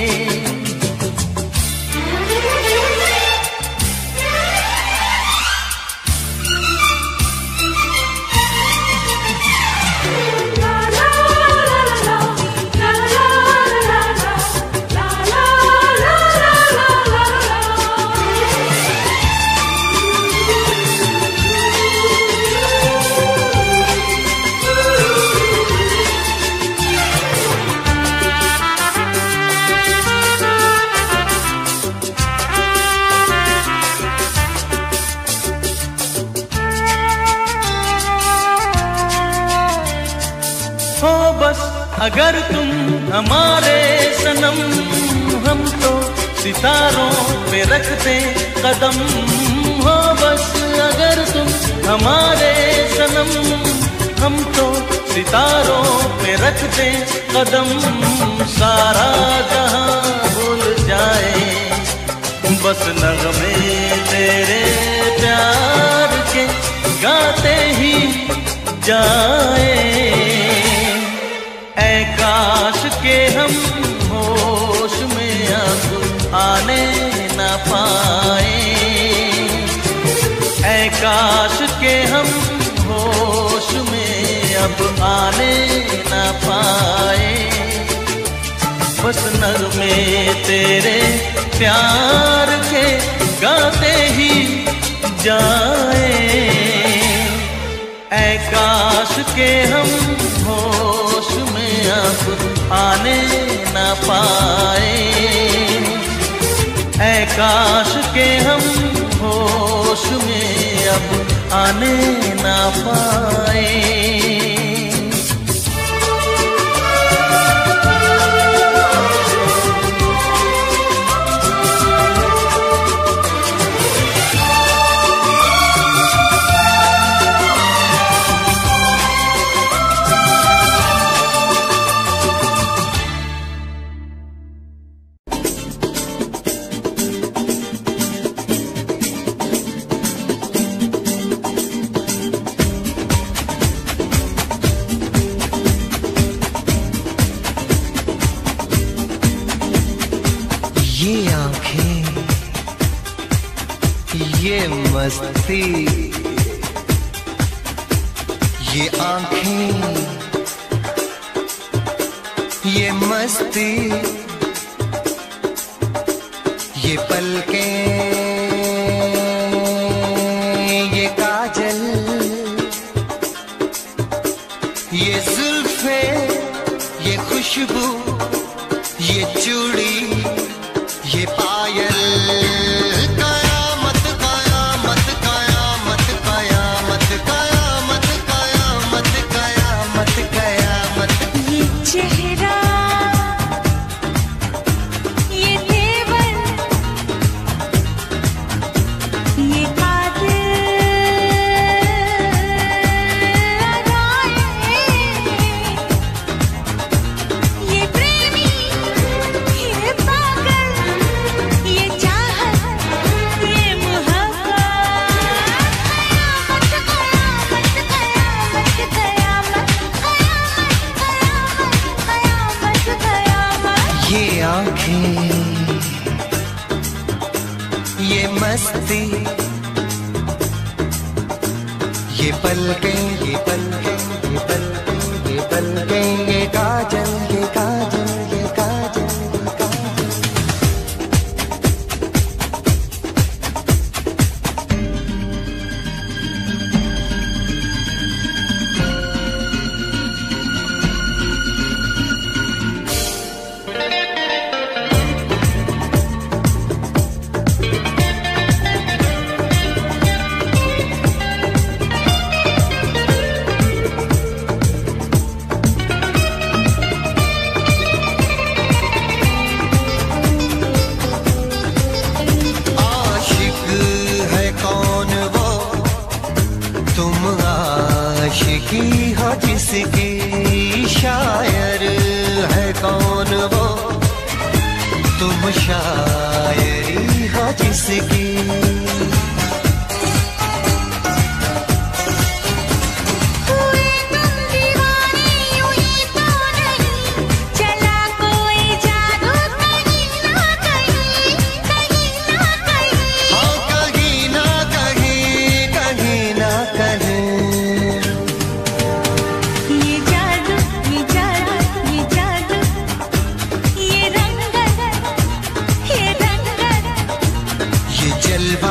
हो बस अगर तुम हमारे सनम, हम तो सितारों पे रखते कदम। हो बस अगर तुम हमारे सनम, हम तो सितारों पे रखते कदम। सारा जहां भूल जाए बस नगमे तेरे प्यार के गाते ही जाए, ऐ के हम होश में अब आने न पाए, ऐ काश के हम होश में अब आने न पाए। बस नगमे तेरे प्यार के गाते ही जाए, ऐ काश के हम होश में अब आने न पाए, ऐ काश के हम होश में अब आने न पाए। ये आंखें, ये मस्ती, ये आंखें, ये मस्ती, ये पलकें, ये काजल, ये जुल्फें, ये खुशबू, ये चूड़ी, ये पायल, कयामत कयामत कयामत कयामत कयामत कयामत कयामत कयामत। ये चेहरा, ये तेवर, ये कातिल अदाएं, ये प्रेमी, ये पागल, ये चाहत, ये मोहब्बत, कयामत कयामत कयामत कयामत कयामत कयामत। ये आंखें, ये मस्ती, ये पलकें, ये पलकें, ये पलकें, ये पलकें, ये काजल, ये काजल, ये काजल, ये काजल। आशिक है कौन वो, तुम आशिकी हो जिसकी, शायर है कौन वो, तुम शायरी हो जिसकी। हुए तुम दीवाने यूं ही तो नहीं, चला कोई जादू कहीं ना कहीं, कहीं ना कहीं। हाँ कहीं ना कहीं, कहीं ना कहीं। ये जादू, ये जादू, ये जादू, ये रंगत, ये रंगत, ये जल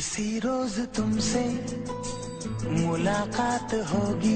किसी रोज तुमसे मुलाकात होगी,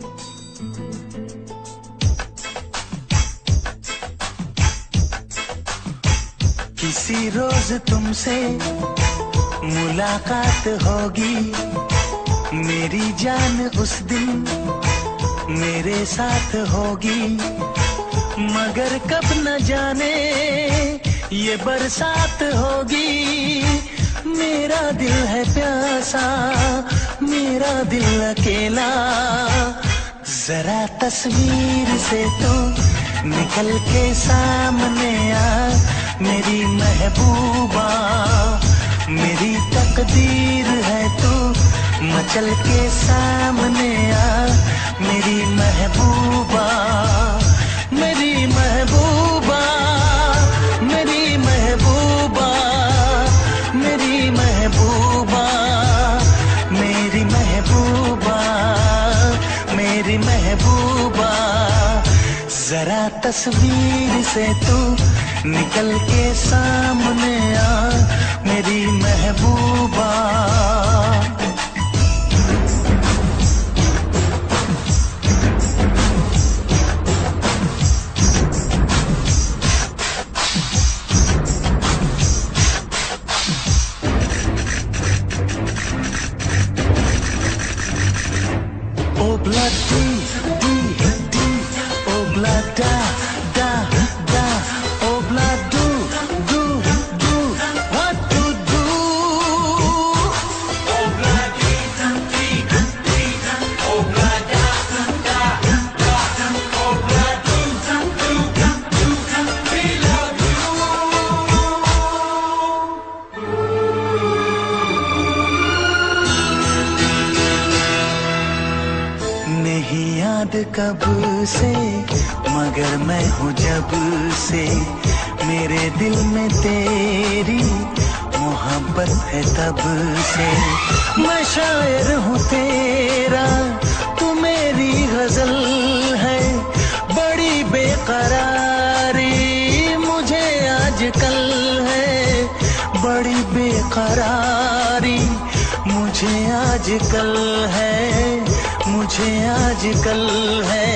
किसी रोज तुमसे मुलाकात होगी। मेरी जान उस दिन मेरे साथ होगी, मगर कब न जाने ये बरसात होगी। मेरा दिल है प्यासा, मेरा दिल अकेला, जरा तस्वीर से तो निकल के सामने आ मेरी महबूबा। मेरी तकदीर है तू मचल के सामने आ मेरी महबूबा, मेरी महबूबा, मेरी महबूबा, मेरी महबूबा, मेरी महबूबा, मेरी महबूबा। जरा तस्वीर से तू निकल के सामने आ मेरी महबूबा। कब से मगर मैं हूँ जब से, मेरे दिल में तेरी मोहब्बत है तब से। मैं शायर हूँ तेरा, तू मेरी गजल है। बड़ी बेकरारी मुझे आजकल है, बड़ी बेकरारी मुझे आजकल है, मुझे आजकल है।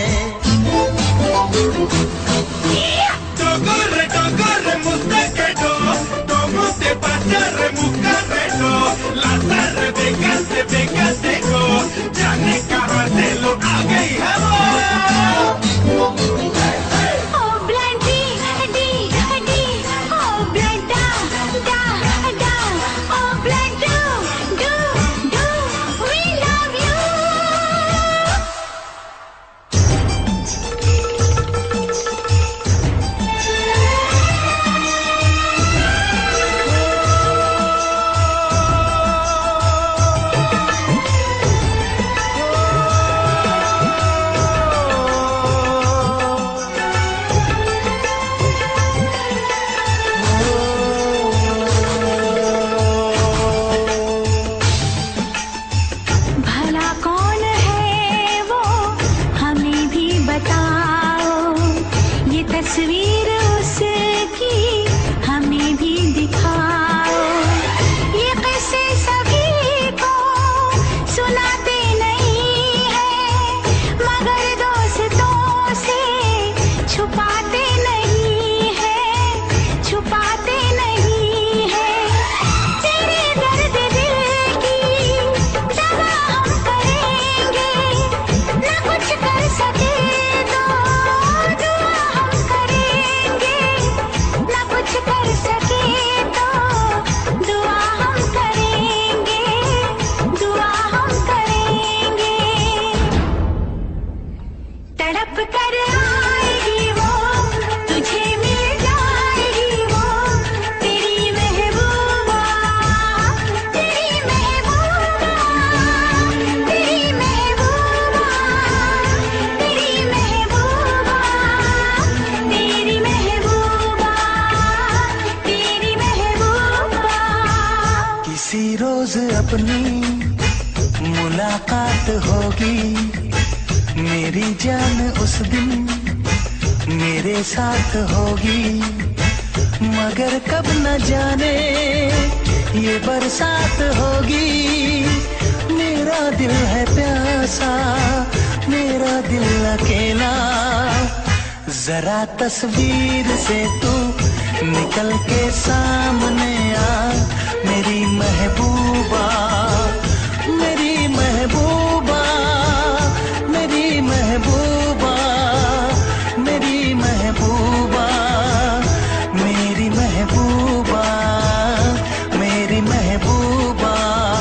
Corre, corre, mustaquero, como te pasa, remucarrero, la tarde pegate, ya ne carratelo, haga y अपनी मुलाकात होगी, मेरी जान उस दिन मेरे साथ होगी, मगर कब न जाने ये बरसात होगी। मेरा दिल है प्यासा, मेरा दिल अकेला, जरा तस्वीर से तू निकल के सामने आ, मेरी महबूबा, मेरी महबूबा, मेरी महबूबा, मेरी महबूबा, मेरी महबूबा, मेरी महबूबा।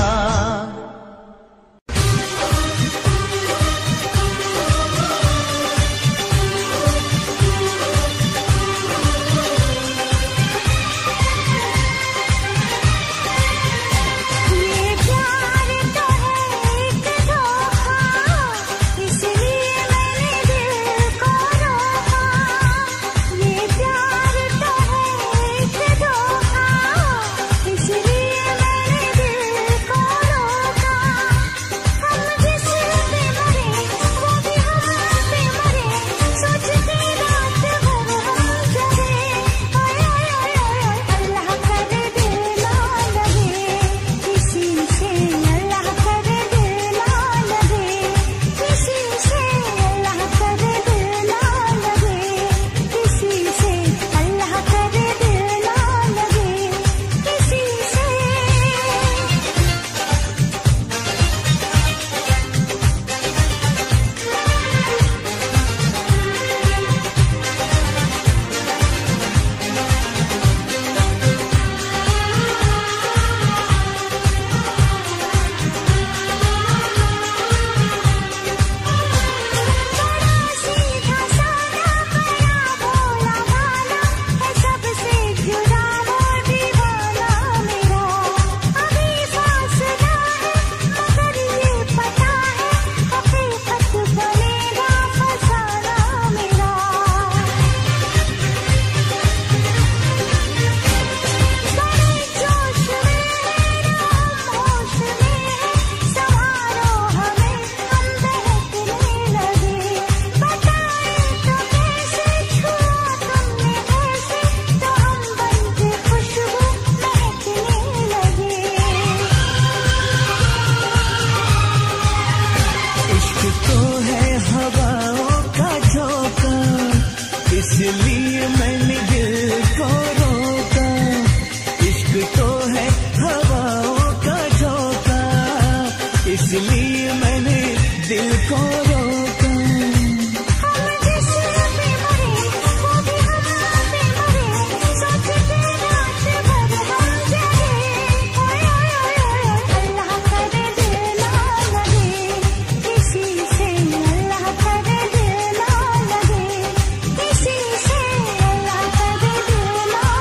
इसलिए मैंने दिल को रोका, इश्क तो है हवाओं का झोंका, इसलिए मैंने दिल को रोका। Allah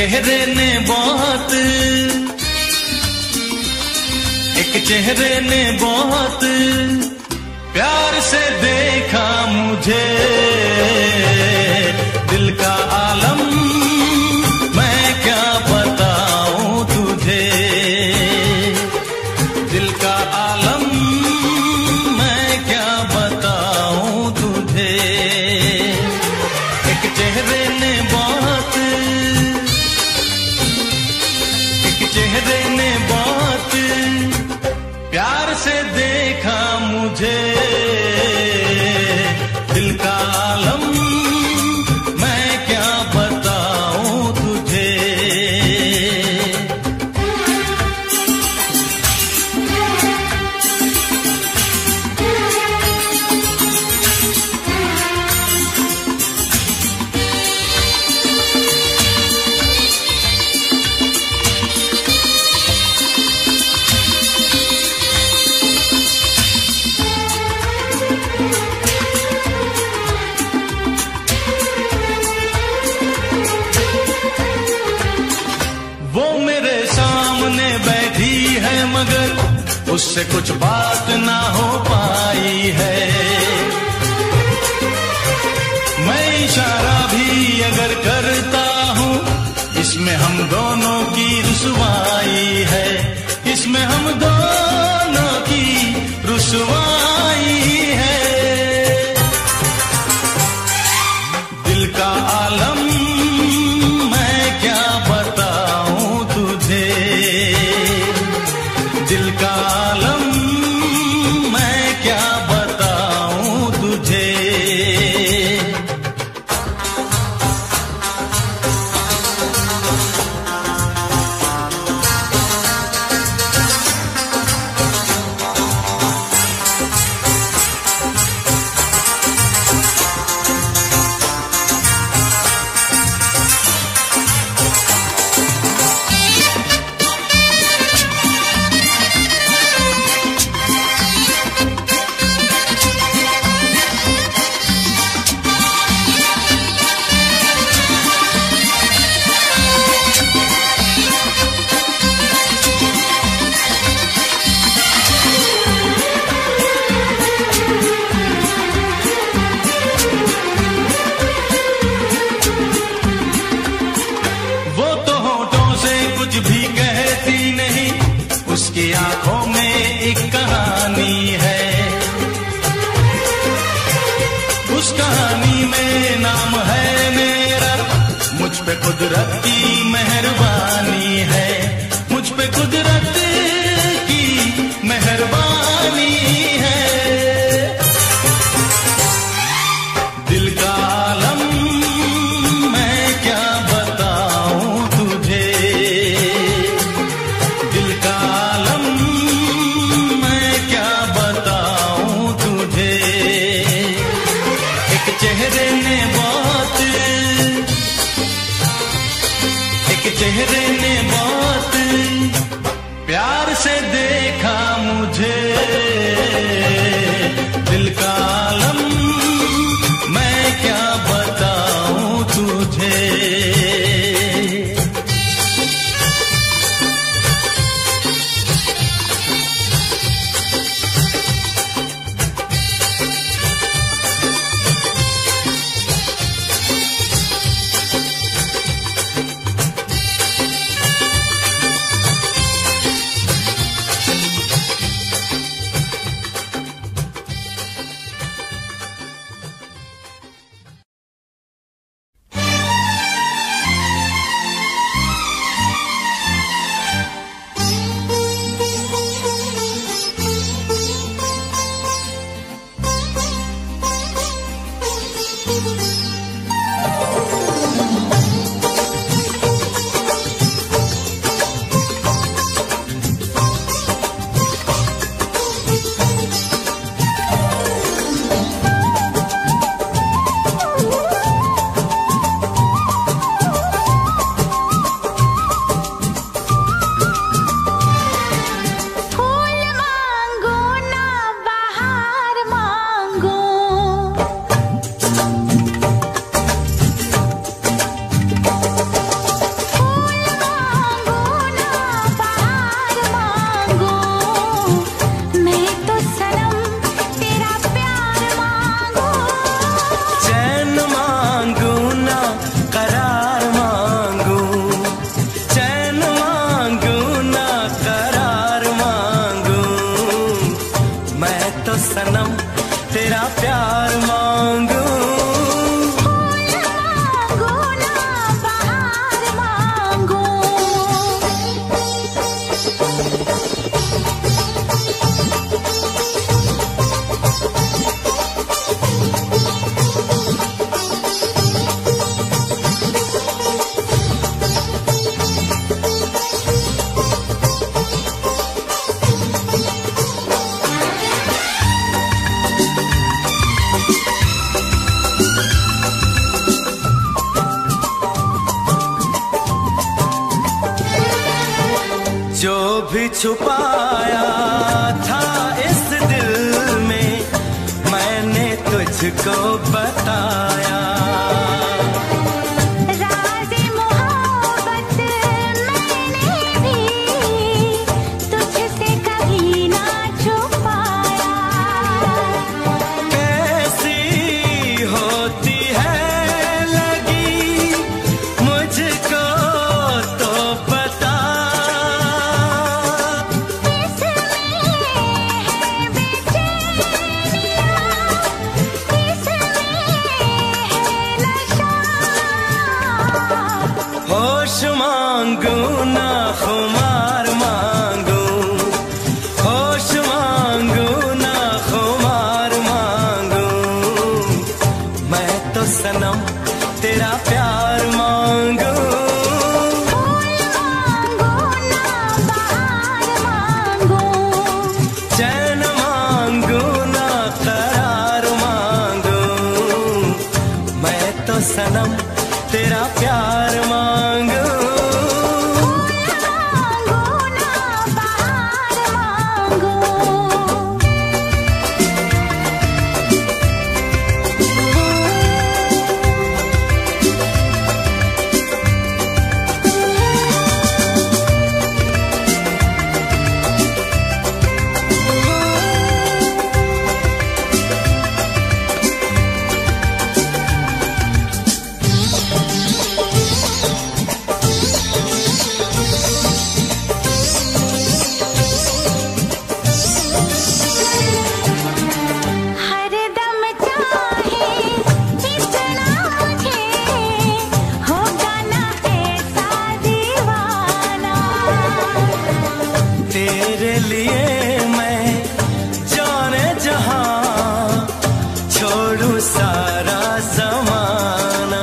चेहरे ने बहुत प्यार से देखा मुझे, दिल का आलम मैं क्या बताऊं तुझे, दिल का आलम मैं क्या बताऊं तुझे। एक चेहरे ने बहुत प्यार से देखा मुझे, दिल का आलम मैं क्या बताऊं तुझे। मगर उससे कुछ बात ना हो पाई है, मैं इशारा भी अगर करता हूँ इसमें हम दोनों की रुसवाई है, इसमें हम दोनों की रुसवाई है। दिल का आलम मैं क्या बताऊं तुझे, दिल का आलम मैं क्या बताऊं तुझे। उसकी आंखों में एक कहानी है, उस कहानी में नाम है मेरा, मुझ पे कुदरत की मेहरबानी है, मुझ पे कुदरत की मेहरबानी है। दिल का आलम मैं क्या बताऊं तुझे, दिल का आलम मैं क्या बताऊं तुझे। एक चेहरे ने बहुत प्यार से देखा मुझे, दिल का आलम मैं क्या बताऊं तुझे। भी छुपाया था इस दिल में, मैंने तुझको बताया। होश मांगू ना खुमार मांगू, होश मांगू ना खुमार मांगू, मैं तो सनम तेरा प्यार मांगू। चैन मांगू ना करार मांगू, मैं तो सनम तेरा प्यार मांगू। तेरे लिए मैं जाने जहां छोड़ू सारा ज़माना।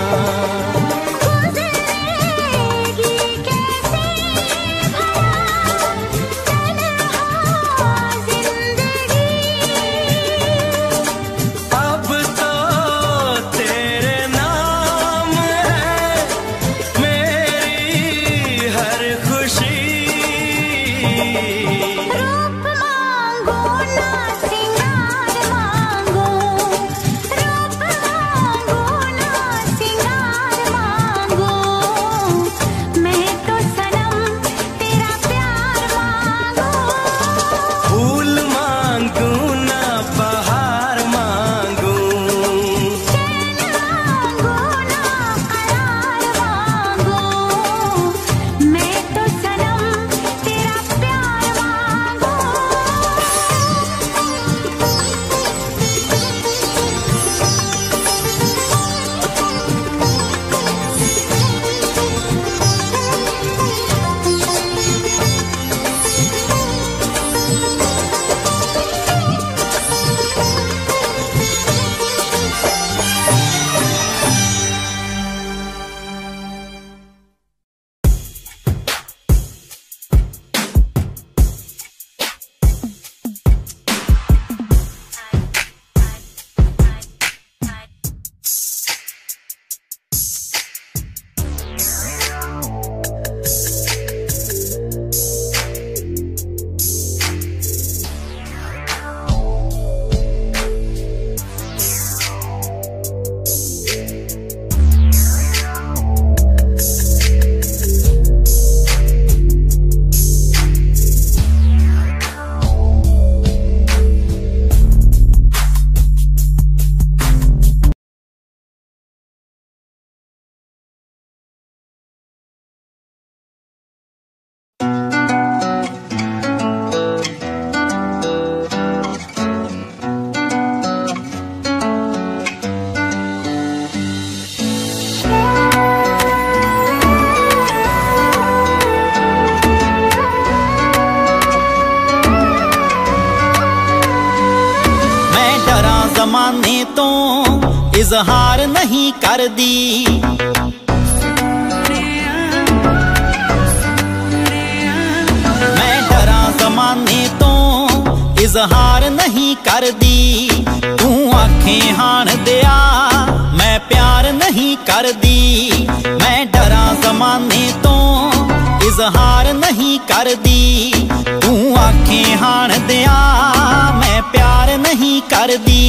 अब तो तेरे नाम है मेरी हर खुशी। रूप मांगो ना सिंगार मांगो, रूप मांगो ना सिंगार मांगो, मैं तो सनम तेरा प्यार मांगो। फूल मांगू ना बहार मांगू, चैन मांगो ना करार मांगो, मैं तो सनम तेरा प्यार मांगो। ज़माने तो इजहार नहीं कर दी, मैं डरा ज़माने तो इजहार नहीं कर दी। तू आखें हाण दिया मैं प्यार नहीं कर दी, मैं डरा ज़माने तो इजहार नहीं करदी। तू आखे हाण दिया मैं प्यार नहीं करदी।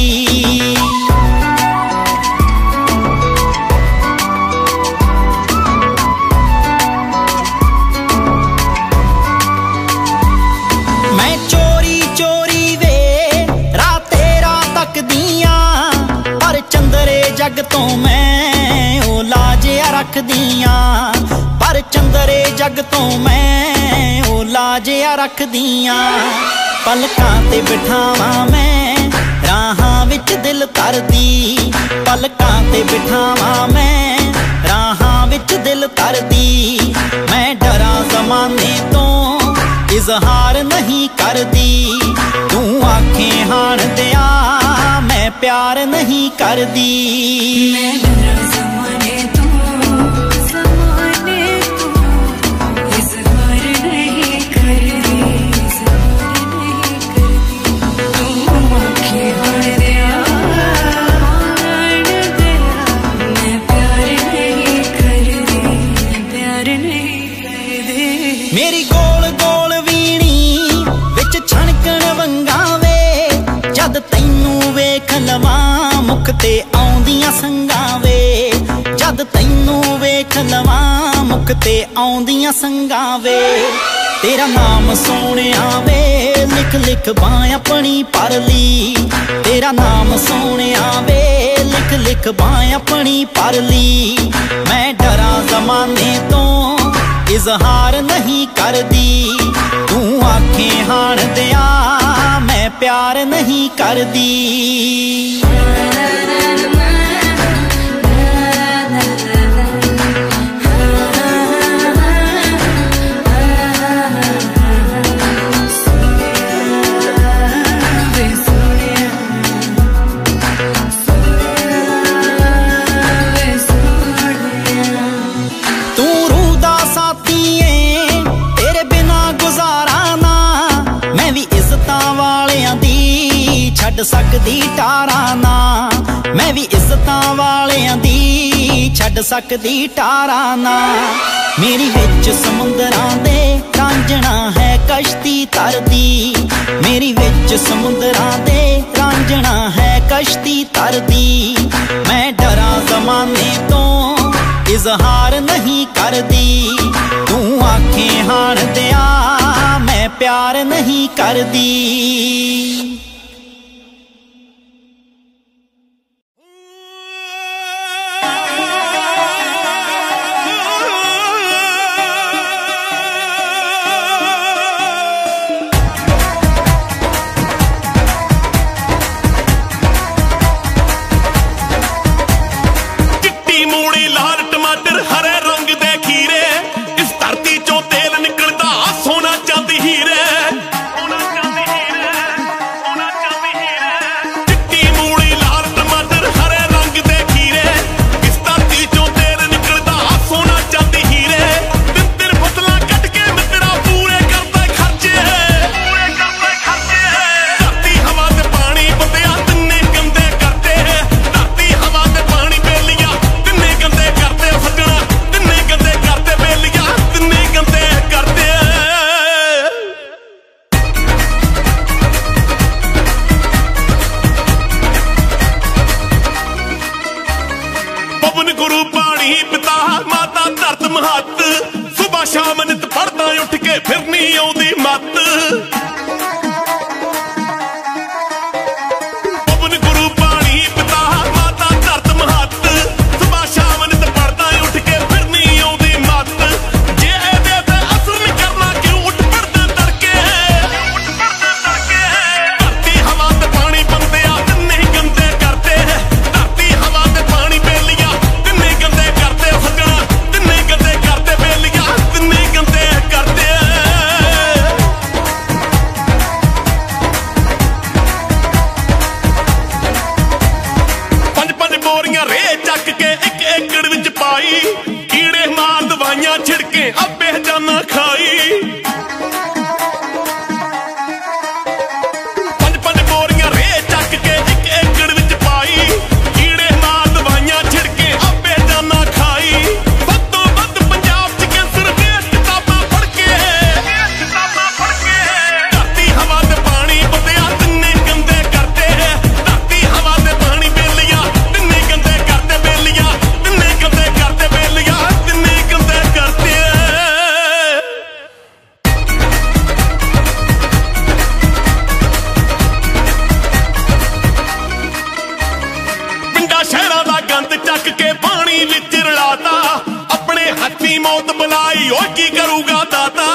मैं चोरी चोरी वे राते रात तकदियां, पर चंदरे जग तो मैं ओ लाजिया रख दियां। पर चंदरे जग तो मैं ओ लाजिया रख दियां। पलकां ते बिठावां मैं राहां विच दिल तरदी। पलकां ते बिठावां मैं राहां विच दिल तरदी। मैं डरां ज़माने तो इजहार नहीं करदी। तू आखे हाण दिया मैं प्यार नहीं करदी। मैं डरा ज़माने तो इज़हार नहीं करदी। इज़हार नहीं करदी। तू आखे हाण दिया मैं प्यार नहीं करदी। प्यार नहीं करदी। मेरी गोल गोल वीणी विच छणकण वंगावे, जद तैनू वेख लवां मुख ते आउंदियां संगां वे। जद तैनू वेख लवां मुख ते आउंदियां संगां वे। तेरा नाम सोहणिया वे लिख लिख बां अपनी परली। तेरा नाम सोहणिया वे लिख लिख बां अपनी परली। मैं डरां ज़माने तो इजहार नहीं करदी। तू आखे हाण दिया मैं प्यार नहीं करदी। तू रूह दा साथी ऐ तेरे बिना गुजारा ना। मैं भी इज्जतां वालियां दी छड्ड सकदी टारा ना। मैं भी इज्जतां वालियां दी छड्ड सकदी टारा ना। मेरी विच समुंदरां दे रांझणा है कश्ती तरदी। मेरी विच समुंदरां दे रांझणा है कश्ती तरदी। मैं डरां ज़माने तो इजहार नहीं करदी। तू आखे हाण दिया मैं प्यार नहीं करदी। ਗੰਦ ਚੱਕ ਕੇ ਪਾਣੀ ਵਿੱਚ ਰਲਾਤਾ ਆਪਣੇ ਹੱਥੀਂ ਮੌਤ ਬੁਲਾਈ ਓ ਕੀ ਕਰੂਗਾ ਦਾਤਾ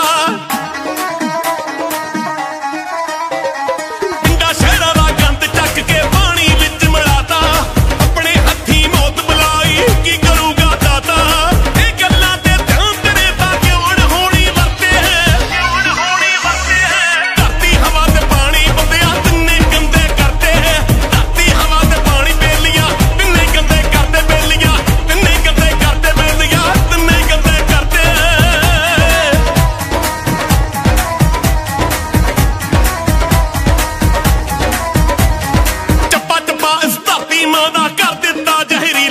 ਪਿੰਡਾਂ ਸ਼ਹਿਰਾਂ ਦਾ ਗੰਦ ਚੱਕ ਕੇ ਪਾਣੀ ਵਿੱਚ ਮਿਲਾਤਾ ਆਪਣੇ ਹੱਥੀਂ ਮੌਤ ਬੁਲਾਈ ਕੀ ਕਰੂਗਾ ਦਾਤਾ ਇਹ ਗੱਲਾਂ ਤੇ ਧਿਆਨ ਤੇਰੇ ਤਾਂ ਕਿਉਂ ਹੋਣੀ ਵਰਤੇ ਧਰਤੀ ਹਵਾ ਤੇ ਪਾਣੀ ਬੰਦਿਆ ਤਿੰਨੇ ਗੰਦੇ ਕਰਦੇ ਧਰਤੀ ਹਵਾ ਤੇ ਪਾਣੀ ਬੇਲੀਆਂ ਤਿੰਨੇ ਗੰਦੇ ਕਰਦੇ ਬੇਲੀਆਂ ਤਿੰਨੇ ਗੰਦੇ ਕਰਦੇ ਬੇਲੀਆਂ ਤਿੰਨੇ ਗੰਦੇ ਕਰਦੇ ਚੱਪਾ ਚੱਪਾ ਇਸ ਧਰਤੀ ਮਾਂ ਦਾ ਕਰ ਦਿੱਤਾ ਜ਼ਹਿਰੀਲਾ